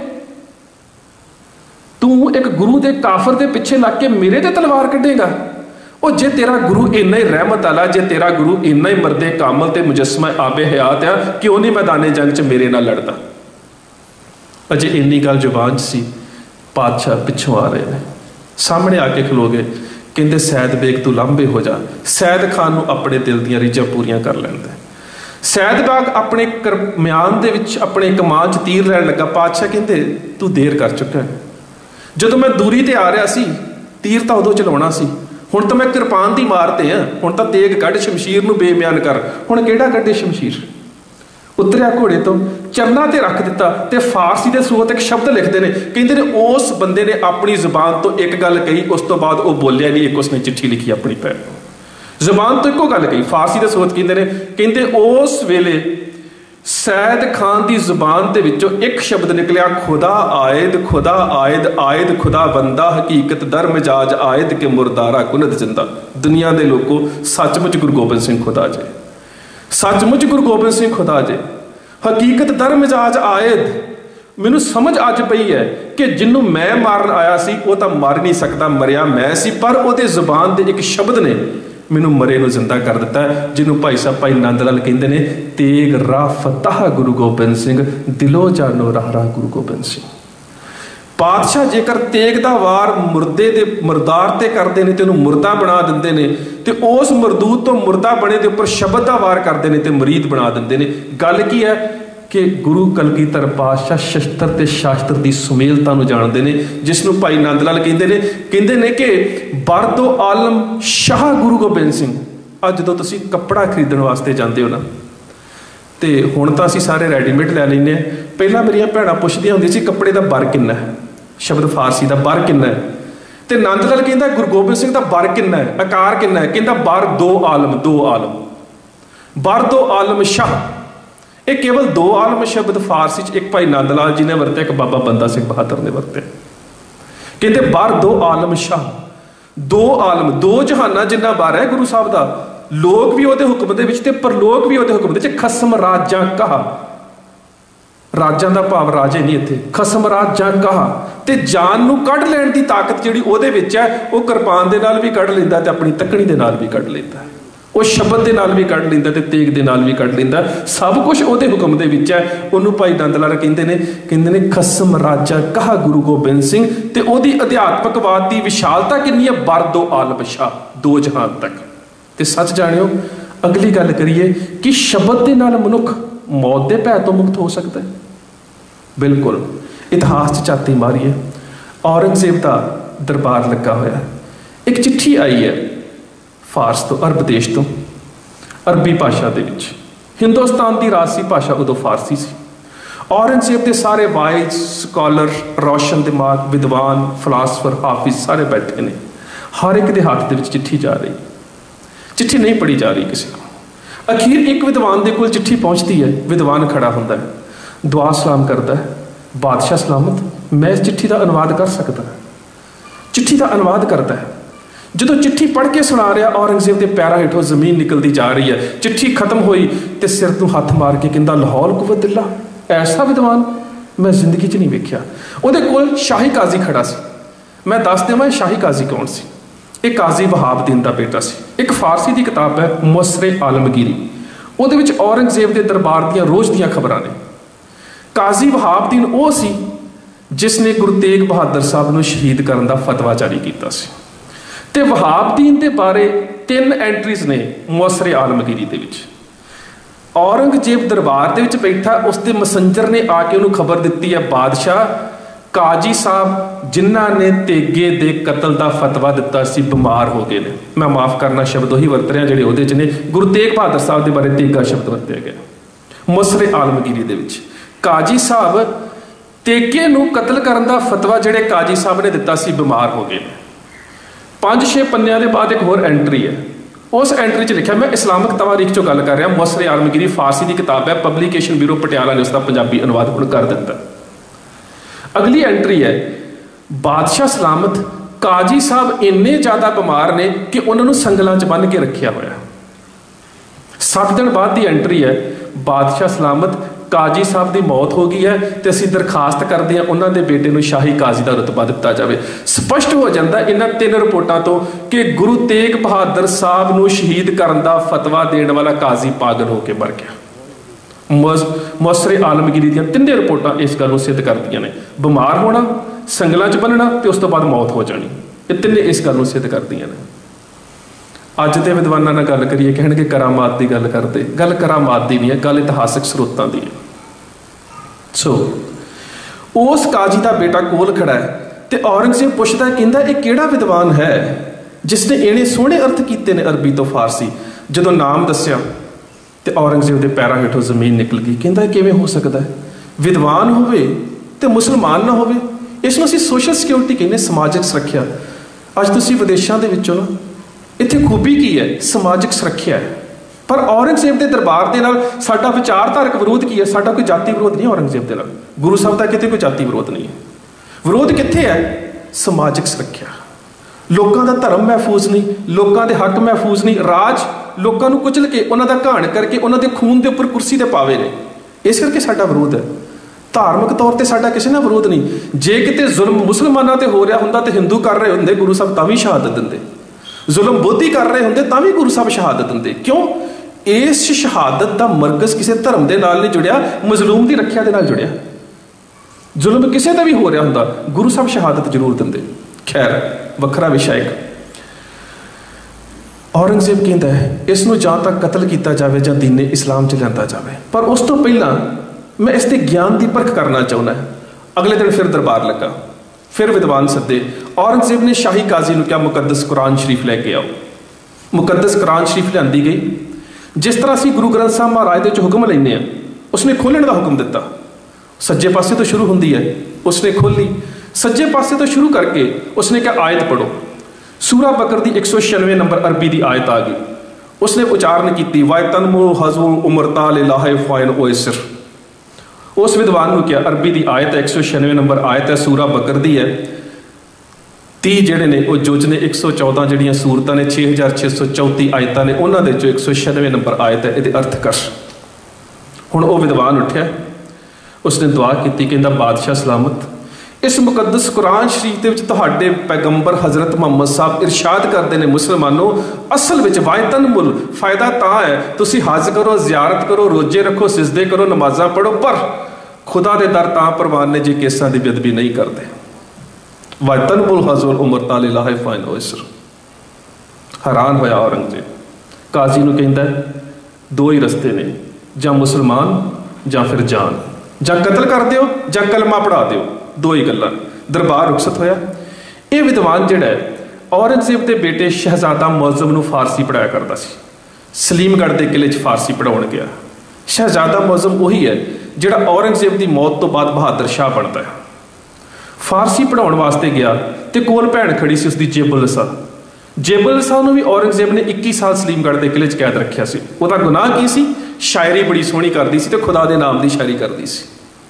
ਤੂੰ ਇੱਕ ਗੁਰੂ ਦੇ ਕਾਫਰ ਦੇ ਪਿੱਛੇ ਲੱਗ ਕੇ ਮੇਰੇ ਤੇ ਤਲਵਾਰ ਕੱਢੇਗਾ। ਉਹ ਜੇ ਤੇਰਾ ਗੁਰੂ ਇੰਨਾ ਹੀ ਰਹਿਮਤ ਵਾਲਾ, ਜੇ ਤੇਰਾ ਗੁਰੂ ਇੰਨਾ ਹੀ ਮਰਦੇ ਕਾਮਲ ਤੇ ਮੁਜੱਸਮਾ ਆਬੇ ਹਯਾਤ ਆ, ਕਿਉਂ ਨਹੀਂ ਮੈਦਾਨੇ ਜੰਗ 'ਚ ਮੇਰੇ ਨਾਲ ਲੜਦਾ। ਅਜੇ ਇੰਨੀ ਗੱਲ ਜ਼ੁਬਾਨ 'ਚ ਸੀ, ਪਾਤਸ਼ਾਹ ਪਿੱਛੋਂ ਆ ਰਹੇ ਨੇ, ਸਾਹਮਣੇ ਆ ਕੇ ਖਲੋ ਗਏ। ਕਹਿੰਦੇ ਸੈਦ ਬੇਗ ਤੂੰ ਲਾਂਭੇ ਹੋ ਜਾ। ਸੈਦ ਖਾਨ ਨੂੰ ਆਪਣੇ ਦਿਲ ਦੀਆਂ ਰੀਝਾਂ ਪੂਰੀਆਂ ਕਰ ਲੈਂਦਾ। ਸੈਦ ਬਾਗ ਆਪਣੇ ਕਰਮਿਆਨ ਦੇ ਵਿੱਚ ਆਪਣੇ ਕਮਾਨ 'ਚ ਤੀਰ ਲੈਣ ਲੱਗਾ। ਪਾਤਸ਼ਾਹ ਕਹਿੰਦੇ ਤੂੰ ਦੇਰ ਕਰ ਚੁੱਕਾ। ਜਦੋਂ ਮੈਂ ਦੂਰੀ ਤੇ ਆ ਰਿਹਾ ਸੀ ਤੀਰ ਤਾਂ ਉਦੋਂ ਚਲਾਉਣਾ ਸੀ, ਹੁਣ ਤਾਂ ਮੈਂ ਕਿਰਪਾਨ ਦੀ ਮਾਰ ਤੇ ਆ, ਹੁਣ ਤਾਂ ਤੇਗ ਕੱਢ, ਸ਼ਮਸ਼ੀਰ ਨੂੰ ਬੇਮਿਆਨ ਕਰ। ਹੁਣ ਕਿਹੜਾ ਕੱਢੇ ਸ਼ਮਸ਼ੀਰ? ਉਤਰਿਆ ਘੋੜੇ ਤੋਂ, ਚਰਨਾਂ ਤੇ ਰੱਖ ਦਿੱਤਾ ਤੇ ਫਾਰਸੀ ਦੇ ਸੂਰਤ ਇੱਕ ਸ਼ਬਦ ਲਿਖਦੇ ਨੇ। ਕਹਿੰਦੇ ਨੇ ਉਸ ਬੰਦੇ ਨੇ ਆਪਣੀ ਜ਼ੁਬਾਨ ਤੋਂ ਇੱਕ ਗੱਲ ਕਹੀ, ਉਸ ਤੋਂ ਬਾਅਦ ਉਹ ਬੋਲਿਆ ਨਹੀਂ। ਇੱਕ ਉਸਨੇ ਚਿੱਠੀ ਲਿਖੀ ਆਪਣੀ ਪੈਰ ਜ਼ੁਬਾਨ ਤੋਂ ਇੱਕੋ ਗੱਲ ਕਹੀ। ਫਾਰਸੀ ਦੇ ਸੂਰਤ ਕਹਿੰਦੇ ਨੇ, ਕਹਿੰਦੇ ਉਸ ਵੇਲੇ ਸੈਦ ਖਾਨ ਦੀ ਜ਼ੁਬਾਨ ਦੇ ਵਿੱਚੋਂ ਇੱਕ ਸ਼ਬਦ ਨਿਕਲਿਆ, ਖੁਦਾ ਆਇਦ, ਖੁਦਾ ਆਇਦ, ਆਇਦ ਖੁਦਾ ਬੰਦਾ, ਹਕੀਕਤ ਦਰ ਮਿਜਾਜ ਆਇਦ ਕੇ ਮੁਰਦਾਰਾ ਕੁਨਦ ਜਿੰਦਾ। ਦੁਨੀਆ ਦੇ ਲੋਕੋ, ਸੱਚਮੁੱਚ ਗੁਰੂ ਗੋਬਿੰਦ ਸਿੰਘ ਖੁਦਾ ਜੇ, ਸੱਚਮੁੱਚ ਗੁਰੂ ਗੋਬਿੰਦ ਸਿੰਘ ਖੁਦਾ ਜੇ, ਹਕੀਕਤ ਦਰ ਮਿਜਾਜ ਆਇਦ। ਮੈਨੂੰ ਸਮਝ ਅੱਜ ਪਈ ਹੈ ਕਿ ਜਿਹਨੂੰ ਮੈਂ ਮਾਰਨ ਆਇਆ ਸੀ ਉਹ ਤਾਂ ਮਰ ਨਹੀਂ ਸਕਦਾ, ਮਰਿਆ ਮੈਂ ਸੀ, ਪਰ ਉਹਦੇ ਜ਼ੁਬਾਨ ਦੇ ਇੱਕ ਸ਼ਬਦ ਨੇ ਮੈਨੂੰ ਮਰੇ ਨੂੰ ਜ਼ਿੰਦਾ ਕਰ ਦਿੱਤਾ, ਜਿਹਨੂੰ ਭਾਈ ਸਾਹਿਬ ਭਾਈ ਨੰਦ ਲਾਲ ਕਹਿੰਦੇ ਨੇ, ਤੇਗ ਰਾਹ ਫਤਹ ਗੁਰੂ ਗੋਬਿੰਦ ਸਿੰਘ, ਦਿਲੋਂ ਜਾਨੋ ਰਾਹ ਰਾਹ ਗੁਰੂ ਗੋਬਿੰਦ ਸਿੰਘ। ਪਾਤਸ਼ਾਹ ਜੇਕਰ ਤੇਗ ਦਾ ਵਾਰ ਮੁਰਦੇ ਦੇ ਮੁਰਦਾਰ ਤੇ ਕਰਦੇ ਨੇ ਤੇ ਉਹਨੂੰ ਮੁਰਦਾ ਬਣਾ ਦਿੰਦੇ ਨੇ, ਤੇ ਉਸ ਮਰਦੂਦ ਤੋਂ ਮੁਰਦਾ ਬਣੇ ਦੇ ਉੱਪਰ ਸ਼ਬਦ ਦਾ ਵਾਰ ਕਰਦੇ ਨੇ ਤੇ ਮਰੀਦ ਬਣਾ ਦਿੰਦੇ ਨੇ। ਗੱਲ ਕੀ ਹੈ ਕਿ ਗੁਰੂ ਕਲਗੀਧਰ ਪਾਤਸ਼ਾਹ ਸ਼ਸਤਰ ਤੇ ਸ਼ਾਸਤਰ ਦੀ ਸੁਮੇਲਤਾ ਨੂੰ ਜਾਣਦੇ ਨੇ, ਜਿਸ ਨੂੰ ਭਾਈ ਨੰਦ ਲਾਲ ਕਹਿੰਦੇ ਨੇ ਕਿ ਬਰਦੋ ਆਲਮ ਸ਼ਾਹ ਗੁਰੂ ਗੋਬਿੰਦ ਸਿੰਘ। ਅੱਜ ਜਦੋਂ ਤੁਸੀਂ ਕੱਪੜਾ ਖਰੀਦਣ ਵਾਸਤੇ ਜਾਂਦੇ ਹੋ ਨਾ, ਤੇ ਹੁਣ ਤਾਂ ਅਸੀਂ ਸਾਰੇ ਰੈਡੀਮੇਡ ਲੈ ਲੈਂਦੇ ਹਾਂ। ਪਹਿਲਾਂ ਮੇਰੀਆਂ ਭੈਣਾਂ ਪੁੱਛਦੀਆਂ ਹੁੰਦੀਆਂ ਸੀ ਕੱਪੜੇ ਦਾ ਬਰ ਕਿੰਨਾ ਹੈ, ਸ਼ਬਦ ਫਾਰਸੀ ਦਾ ਬਰ ਕਿੰਨਾ ਹੈ, ਤੇ ਨੰਦ ਲਾਲ ਕਹਿੰਦਾ ਗੁਰੂ ਗੋਬਿੰਦ ਸਿੰਘ ਦਾ ਬਰ ਕਿੰਨਾ ਹੈ, ਆਕਾਰ ਕਿੰਨਾ ਹੈ? ਕਹਿੰਦਾ ਬਰ ਦੋ ਆਲਮ, ਦੋ ਆਲਮ, ਬਰ ਦੋ ਆਲਮ ਸ਼ਾਹ। ਇਹ ਕੇਵਲ ਦੋ ਆਲਮ ਸ਼ਬਦ ਫਾਰਸੀ 'ਚ ਇੱਕ ਭਾਈ ਨੰਦ ਲਾਲ ਜੀ ਨੇ ਵਰਤਿਆ, ਇੱਕ ਬਾਬਾ ਬੰਦਾ ਸਿੰਘ ਬਹਾਦਰ ਨੇ ਵਰਤਿਆ। ਕਹਿੰਦੇ ਬਰ ਦੋ ਆਲਮ ਸ਼ਾਹ, ਦੋ ਆਲਮ, ਦੋ ਜਹਾਨਾਂ ਜਿੰਨਾ ਬਰ ਹੈ ਗੁਰੂ ਸਾਹਿਬ ਦਾ। ਲੋਕ ਵੀ ਉਹਦੇ ਹੁਕਮ ਦੇ ਵਿੱਚ ਤੇ ਪਰਲੋਕ ਵੀ ਉਹਦੇ ਹੁਕਮ ਦੇ ਵਿੱਚ। ਖਸਮ ਰਾਜਾਂ ਕਹਾ, ਰਾਜਾਂ ਦਾ ਭਾਵ ਰਾਜੇ ਨਹੀਂ ਇੱਥੇ, ਖਸਮ ਰਾਜਾਂ ਕਹਾ। ਤੇ ਜਾਨ ਨੂੰ ਕੱਢ ਲੈਣ ਦੀ ਤਾਕਤ ਜਿਹੜੀ ਉਹਦੇ ਵਿੱਚ ਹੈ, ਉਹ ਕਿਰਪਾਨ ਦੇ ਨਾਲ ਵੀ ਕੱਢ ਲੈਂਦਾ ਤੇ ਆਪਣੀ ਤੱਕਣੀ ਦੇ ਨਾਲ ਵੀ ਕੱਢ ਲੈਂਦਾ, ਉਹ ਸ਼ਬਦ ਦੇ ਨਾਲ ਵੀ ਕੱਢ ਲੈਂਦਾ ਤੇ ਤੇਗ ਦੇ ਨਾਲ ਵੀ ਕੱਢ ਲੈਂਦਾ। ਸਭ ਕੁਝ ਉਹਦੇ ਹੁਕਮ ਦੇ ਵਿੱਚ ਹੈ। ਉਹਨੂੰ ਭਾਈ ਨੰਦ ਲਾਲ ਕਹਿੰਦੇ ਨੇ ਖਸਮ ਰਾਜਾ ਕਹਾ ਗੁਰੂ ਗੋਬਿੰਦ ਸਿੰਘ। ਤੇ ਉਹਦੀ ਅਧਿਆਤਮਕਵਾਦ ਦੀ ਵਿਸ਼ਾਲਤਾ ਕਿੰਨੀ ਹੈ, ਬਰ ਦੋ ਆਲਮ ਸ਼ਾਹ, ਦੋ ਜਹਾਨ ਤੱਕ। ਤੇ ਸੱਚ ਜਾਣਿਓ, ਅਗਲੀ ਗੱਲ ਕਰੀਏ ਕਿ ਸ਼ਬਦ ਦੇ ਨਾਲ ਮਨੁੱਖ ਮੌਤ ਦੇ ਭੈ ਤੋਂ ਮੁਕਤ ਹੋ ਸਕਦਾ ਹੈ। ਬਿਲਕੁਲ। ਇਤਿਹਾਸ 'ਚ ਝਾਤੀ ਮਾਰੀਏ, ਔਰੰਗਜ਼ੇਬ ਦਾ ਦਰਬਾਰ ਲੱਗਾ ਹੋਇਆ, ਇੱਕ ਚਿੱਠੀ ਆਈ ਹੈ ਫਾਰਸ ਤੋਂ, ਅਰਬ ਦੇਸ਼ ਤੋਂ, ਅਰਬੀ ਭਾਸ਼ਾ ਦੇ ਵਿੱਚ। ਹਿੰਦੁਸਤਾਨ ਦੀ ਰਾਜਸੀ ਭਾਸ਼ਾ ਉਦੋਂ ਫਾਰਸੀ ਸੀ। ਔਰੰਗਜ਼ੇਬ ਦੇ ਸਾਰੇ ਵਾਇਜ਼, ਸਕਾਲਰ, ਰੌਸ਼ਨ ਦਿਮਾਗ, ਵਿਦਵਾਨ, ਫਿਲਾਸਫਰ, ਹਾਫਿਜ਼ ਸਾਰੇ ਬੈਠੇ ਨੇ। ਹਰ ਇੱਕ ਦੇ ਹੱਥ ਦੇ ਵਿੱਚ ਚਿੱਠੀ ਜਾ ਰਹੀ, ਚਿੱਠੀ ਨਹੀਂ ਪੜ੍ਹੀ ਜਾ ਰਹੀ ਕਿਸੇ ਨੂੰ। ਅਖੀਰ ਇੱਕ ਵਿਦਵਾਨ ਦੇ ਕੋਲ ਚਿੱਠੀ ਪਹੁੰਚਦੀ ਹੈ। ਵਿਦਵਾਨ ਖੜਾ ਹੁੰਦਾ ਹੈ, ਦੁਆ ਸਲਾਮ ਕਰਦਾ ਹੈ, ਬਾਦਸ਼ਾਹ ਸਲਾਮਤ, ਮੈਂ ਇਸ ਚਿੱਠੀ ਦਾ ਅਨੁਵਾਦ ਕਰ ਸਕਦਾ। ਚਿੱਠੀ ਦਾ ਅਨੁਵਾਦ ਕਰਦਾ ਹੈ। ਜਦੋਂ ਚਿੱਠੀ ਪੜ੍ਹ ਕੇ ਸੁਣਾ ਰਿਹਾ, ਔਰੰਗਜ਼ੇਬ ਦੇ ਪੈਰਾਂ ਹੇਠੋਂ ਜ਼ਮੀਨ ਨਿਕਲਦੀ ਜਾ ਰਹੀ ਹੈ। ਚਿੱਠੀ ਖਤਮ ਹੋਈ ਤੇ ਸਿਰ ਤੋਂ ਹੱਥ ਮਾਰ ਕੇ ਕਹਿੰਦਾ, ਲਾਹੌਰ ਕੁਵਤਿल्ला, ਐਸਾ ਵਿਦਵਾਨ ਮੈਂ ਜ਼ਿੰਦਗੀ 'ਚ ਨਹੀਂ ਵੇਖਿਆ। ਉਹਦੇ ਕੋਲ ਸ਼ਾਹੀ ਕਾਜ਼ੀ ਖੜਾ ਸੀ। ਮੈਂ ਦੱਸ ਦੇਵਾਂ ਸ਼ਾਹੀ ਕਾਜ਼ੀ ਕੌਣ ਸੀ। ਇਹ ਕਾਜ਼ੀ ਵਹਾਬਦੀਨ ਦਾ ਬੇਟਾ ਸੀ। ਇੱਕ ਫਾਰਸੀ ਦੀ ਕਿਤਾਬ ਹੈ ਮੁਸਰੇ ਆਲਮਗੀਰੀ, ਉਹਦੇ ਵਿੱਚ ਔਰੰਗਜ਼ੇਬ ਦੇ ਦਰਬਾਰ ਦੀਆਂ ਰੋਜ਼ ਦੀਆਂ ਖਬਰਾਂ ਨੇ। ਕਾਜ਼ੀ ਵਹਾਬਦੀਨ ਉਹ ਸੀ ਜਿਸ ਨੇ ਗੁਰੂ ਤੇਗ ਬਹਾਦਰ ਸਾਹਿਬ ਨੂੰ ਸ਼ਹੀਦ ਕਰਨ ਦਾ ਫਤਵਾ ਜਾਰੀ ਕੀਤਾ ਸੀ। ਤੇ ਵਹਾਬਦੀਨ ਦੇ ਬਾਰੇ 3 ਐਂਟਰੀਜ਼ ਨੇ ਮੁਸਰੇ ਆਲਮਗੀਰੀ ਦੇ ਵਿੱਚ। ਔਰੰਗਜ਼ੇਬ ਦਰਬਾਰ ਦੇ ਵਿੱਚ ਬੈਠਾ, ਉਸ ਦੇ ਮੈਸੇਂਜਰ ਨੇ ਆ ਕੇ ਉਹਨੂੰ ਖਬਰ ਦਿੱਤੀ ਹੈ, ਬਾਦਸ਼ਾਹ ਕਾਜੀ ਸਾਹਿਬ ਜਿਨ੍ਹਾਂ ਨੇ ਤੇਗੇ ਦੇ ਕਤਲ ਦਾ ਫਤਵਾ ਦਿੱਤਾ ਸੀ ਬਿਮਾਰ ਹੋ ਗਏ ਨੇ। ਮੈਂ ਮਾਫ ਕਰਨਾ, ਸ਼ਬਦ ਉਹੀ ਵਰਤ ਰਿਹਾ ਜਿਹੜੇ ਉਹਦੇ 'ਚ ਨੇ। ਗੁਰੂ ਤੇਗ ਬਹਾਦਰ ਸਾਹਿਬ ਦੇ ਬਾਰੇ ਤੇਗਾ ਸ਼ਬਦ ਵਰਤਿਆ ਗਿਆ ਮੁਸਰੇ ਆਲਮਗੀਰੀ ਦੇ ਵਿੱਚ। ਕਾਜੀ ਸਾਹਿਬ ਤੇਗੇ ਨੂੰ ਕਤਲ ਕਰਨ ਦਾ ਫਤਵਾ ਜਿਹੜੇ ਕਾਜੀ ਸਾਹਿਬ ਨੇ ਦਿੱਤਾ ਸੀ ਬਿਮਾਰ ਹੋ ਗਏ ਨੇ। 5-6 ਪੰਨਿਆਂ ਦੇ ਬਾਅਦ ਇੱਕ ਹੋਰ ਐਂਟਰੀ ਹੈ। ਉਸ ਐਂਟਰੀ 'ਚ ਲਿਖਿਆ, ਮੈਂ ਇਸਲਾਮਿਕ ਤਵਾਰੀਖ 'ਚੋਂ ਗੱਲ ਕਰ ਰਿਹਾ, ਮੁਸਰੇ ਆਲਮਗੀਰੀ ਫਾਰਸੀ ਦੀ ਕਿਤਾਬ ਹੈ, ਪਬਲੀਕੇਸ਼ਨ ਬਿਊਰੋ ਪਟਿਆਲਾ ਨੇ ਉਸਦਾ ਪੰਜਾਬੀ ਅਨੁਵਾਦ ਹੁਣ ਕਰ ਦਿੱਤਾ। ਅਗਲੀ ਐਂਟਰੀ ਹੈ, ਬਾਦਸ਼ਾਹ ਸਲਾਮਤ ਕਾਜੀ ਸਾਹਿਬ ਇੰਨੇ ਜ਼ਿਆਦਾ ਬਿਮਾਰ ਨੇ ਕਿ ਉਹਨਾਂ ਨੂੰ ਸੰਗਲਾਂ 'ਚ ਬੰਨ੍ਹ ਕੇ ਰੱਖਿਆ ਹੋਇਆ। 7 दिन बाद की एंट्री है, बादशाह सलामत काजी साहब की मौत हो गई है तो असीं दरखास्त करते हैं उन्होंने बेटे को शाही काजी का रुतबा दिता जाए। स्पष्ट हो जाता इन्हां 3 रिपोर्टों तो कि गुरु तेग बहादुर साहब को शहीद करने का फतवा देने वाला काजी पागल होकर मर गया। मुअस्सरे आलमगीरी दी 3 रिपोर्टां इस गल सिद्ध करदियां ने, बीमार होना, संगलों च बनना तो उस तो बाद मौत हो जानी, ये 3 इस गल सिद्ध करदियां ने। अज के विद्वानों नाल गल करिए कहणगे करामात की गल करते, गल करामात की नहीं है, गल इतिहासक स्रोतों की है। सो उस काजी का बेटा कोल खड़ा है तो औरंगजेब पुछदा कहंदा ये किहड़ा विद्वान है जिसने इन्ने सोहणे अर्थ कीते ने अरबी तो फारसी। जदों नाम दस्या तो औरंगजेब के पैरों हेठों जमीन निकल गई, कहंदा किवें हो सकता है विद्वान होवे ते मुसलमान ना होवे। इस नूं असीं सोशल सिक्योरिटी कहने, समाजिक सुरक्षा। अज तुसीं विदेशों के विचों ना इत्थे खूबी की है, समाजिक सुरक्षा है। पर औरंगजेब के दरबार के नाल साडा विचारधारक विरोध की है, साडा कोई जाति विरोध नहीं औरंगजेब के नाल, गुरु साहब का किते कोई जाति विरोध नहीं है। विरोध कित्थे है? समाजिक सुरक्षा। लोगों का धर्म महफूज नहीं, लोगों के हक महफूज नहीं, राज लोगों को कुचल के उन्हों का घाण करके उन्होंने खून के उपर कुर्सी ते पावे ने, इस करके साडा विरोध है। धार्मिक तौर पर साडा किसी ना विरोध नहीं। जे किते जुल्म मुसलमानों ते हो रहा हुंदा ते हिंदू कर रहे होंदे गुरु साहब तां भी शहादत दिंदे, जुल्म बोधी कर रहे होंदे तां भी गुरु साहब शहादत दिंदे। क्यों? इस शहादत का मरकज किसी धर्म के नाल नहीं जुड़िया, मजलूम की रख्या के नाल जुड़िया। जुल्म किसी का भी हो रहा होंदा गुरु साहब शहादत जरूर दिंदे। खैर वखरा विषय है। औरंगजेब कहता है इसनूं जां तक कतल किया जाए जां दीने इस्लाम च लिआंदा जाए। पर उस तो पहला मैं इसके ज्ञान की परख करना चाहना है। अगले दिन फिर दरबार लगा, फिर विद्वान सदे। औरंगजेब ने शाही काजी को क्या मुकद्दस कुरान शरीफ लैके आओ। मुकद्दस कुरान शरीफ लिआंदी गई। जिस तरह असीं गुरु ग्रंथ साहब महाराज के हुक्म लैने हैं, उसने खोलने का हुक्म दिता। सज्जे पासे तो शुरू होंदी है, उसने खोली। सज्जे पासे तो शुरू करके उसने क्या आयत पढ़ो। सूरा बकर की 196 नंबर अरबी की आयत आ गई। उसने उच्चारण की वायतनमु हज़ुल उमरता लिल्लाहि फ़ाइन ओयसर। उस विद्वान को क्या अरबी की आयत है, 196 नंबर आयत है, सूरा बकर की है। 30 ਜਿਹੜੇ ਨੇ ਉਹ ਜੁਜ ਨੇ 114 ਜਿਹੜੀਆਂ ਸੂਰਤਾਂ ਨੇ 6634 ਆਇਤਾਂ ਨੇ, ਉਹਨਾਂ ਦੇ ਚੋਂ 196 ਨੰਬਰ ਆਇਤ ਹੈ, ਇਹਦੇ ਅਰਥ ਕਰ। ਹੁਣ ਉਹ ਵਿਦਵਾਨ ਉੱਠਿਆ, ਉਸਨੇ ਦੁਆ ਕੀਤੀ, ਕਹਿੰਦਾ ਬਾਦਸ਼ਾਹ ਸਲਾਮਤ इस मुकद्दस कुरान शरीफ के तुहाडे पैगंबर हज़रत मुहम्मद साहब इरशाद करते हैं मुसलमानों असल में वायतन मुल फायदा तां है तुसी हज करो, जियारत करो, रोजे रखो, सिजदे करो, नमाजा पढ़ो, पर खुदा के दर तां परवान ने जे केसां की बेदबी नहीं करते। वायतन मुल हज़ुल उमर ताले लाहे फाइन ओसर। हैरान होया औरंगजेब। काजी नूं कहंदा दो ही रस्ते ने, जां मुसलमान जां फिर जान, जां कतल कर दिओ जां कलमा पढ़ा दिओ, दो ही गल्लां। दरबार रुखसत होया। ये विद्वान जिहड़ा है औरंगजेब के बेटे शहजादा मुअज़्ज़म नूं फारसी पढ़ाया करता सी। सलीमगढ़ के किले फारसी पढ़ाउण गया। शहजादा मुअज़्ज़म वही है जिहड़ा औरंगजेब की मौत तो बाद बहादुर शाह बनता है। फारसी पढ़ाउण वास्ते गया तो कोल भैन खड़ी सी उसकी जेबुलसा। जेबुलसा नूं भी औरंगजेब ने 21 साल सलीमगढ़ के किले कैद रखिया सी। उहदा गुनाह की सी? शायरी बड़ी सोहनी करती सी ते खुदा के नाम की शायरी करती सी।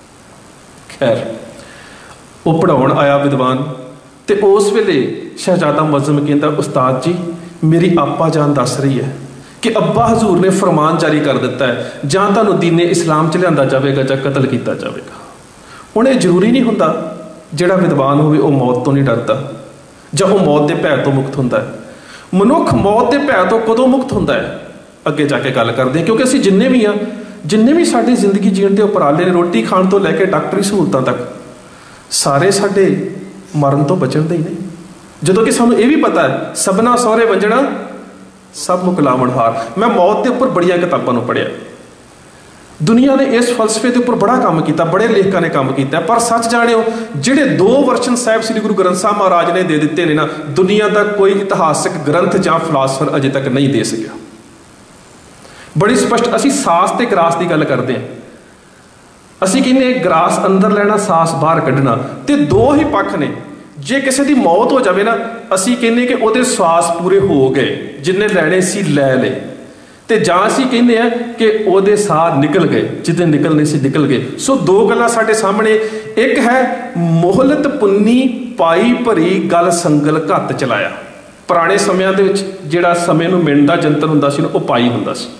खैर वो पढ़ाउण आया विद्वान, तो उस वेले शहजादा मुअज़्ज़म कहता उस्ताद जी मेरी आपा जान दस रही है कि अब्बा हजूर ने फरमान जारी कर दिता है जां तुहानूं दीने इस्लाम च लिआंदा जाएगा जां कतल किया जाएगा। हुण ये जरूरी नहीं हुंदा जिहड़ा विद्वान होवे वो मौत तो नहीं डरदा जां वो मौत के भै तो मुक्त हुंदा है। मनुख मौत के भै तो कदों मुक्त हुंदा है अगे जाके गल करदे, क्योंकि असीं जिन्ने भी हाँ, जिन्ने भी साडी जिंदगी जीण दे उपराले ने, रोटी खाण तो लैके डॉक्टरी सहूलतां तक, सारे साडे मरण तो बचण दे ही नहीं। जदों कि सानूं ये भी पता है सबना सौहरे वंजणा सब मुकलावण हार। मैं मौत के उपर बड़िया किताबां नूं पढ़िया, दुनिया ने इस फलसफे के उपर बड़ा काम किया, बड़े लेखकों ने काम किया, पर सच जाणिओ जिहड़े 2 वर्शन साहिब श्री गुरु ग्रंथ साहब महाराज ने दे दिते ने ना, दुनिया का कोई इतिहासक ग्रंथ जां फिलासफर अजे तक नहीं दे सकिया। बड़ी स्पष्ट असीं सास ते ग्रास की गल करते हैं। असीं कहने ग्रास अंदर लैना, सास बाहर कढ़ना, तो 2 ही पक्ष ने। जे किसी की मौत हो जाए ना, असीं कहने कि उहदे स्वास पूरे हो गए, जिन्हें लैने सी लै ले, तो जां असीं कहने कि उहदे साह निकल गए, जिद्दे निकलने सी निकल गए। सो 2 गल्लां साडे सामने, एक है मोहलत पुन्नी पाई भरी गल संगल घत चलाया। पुराने समयां दे विच जिहड़ा समय नूं मिणन दा जंतर हुंदा सी, वो पाई हुंदा सी।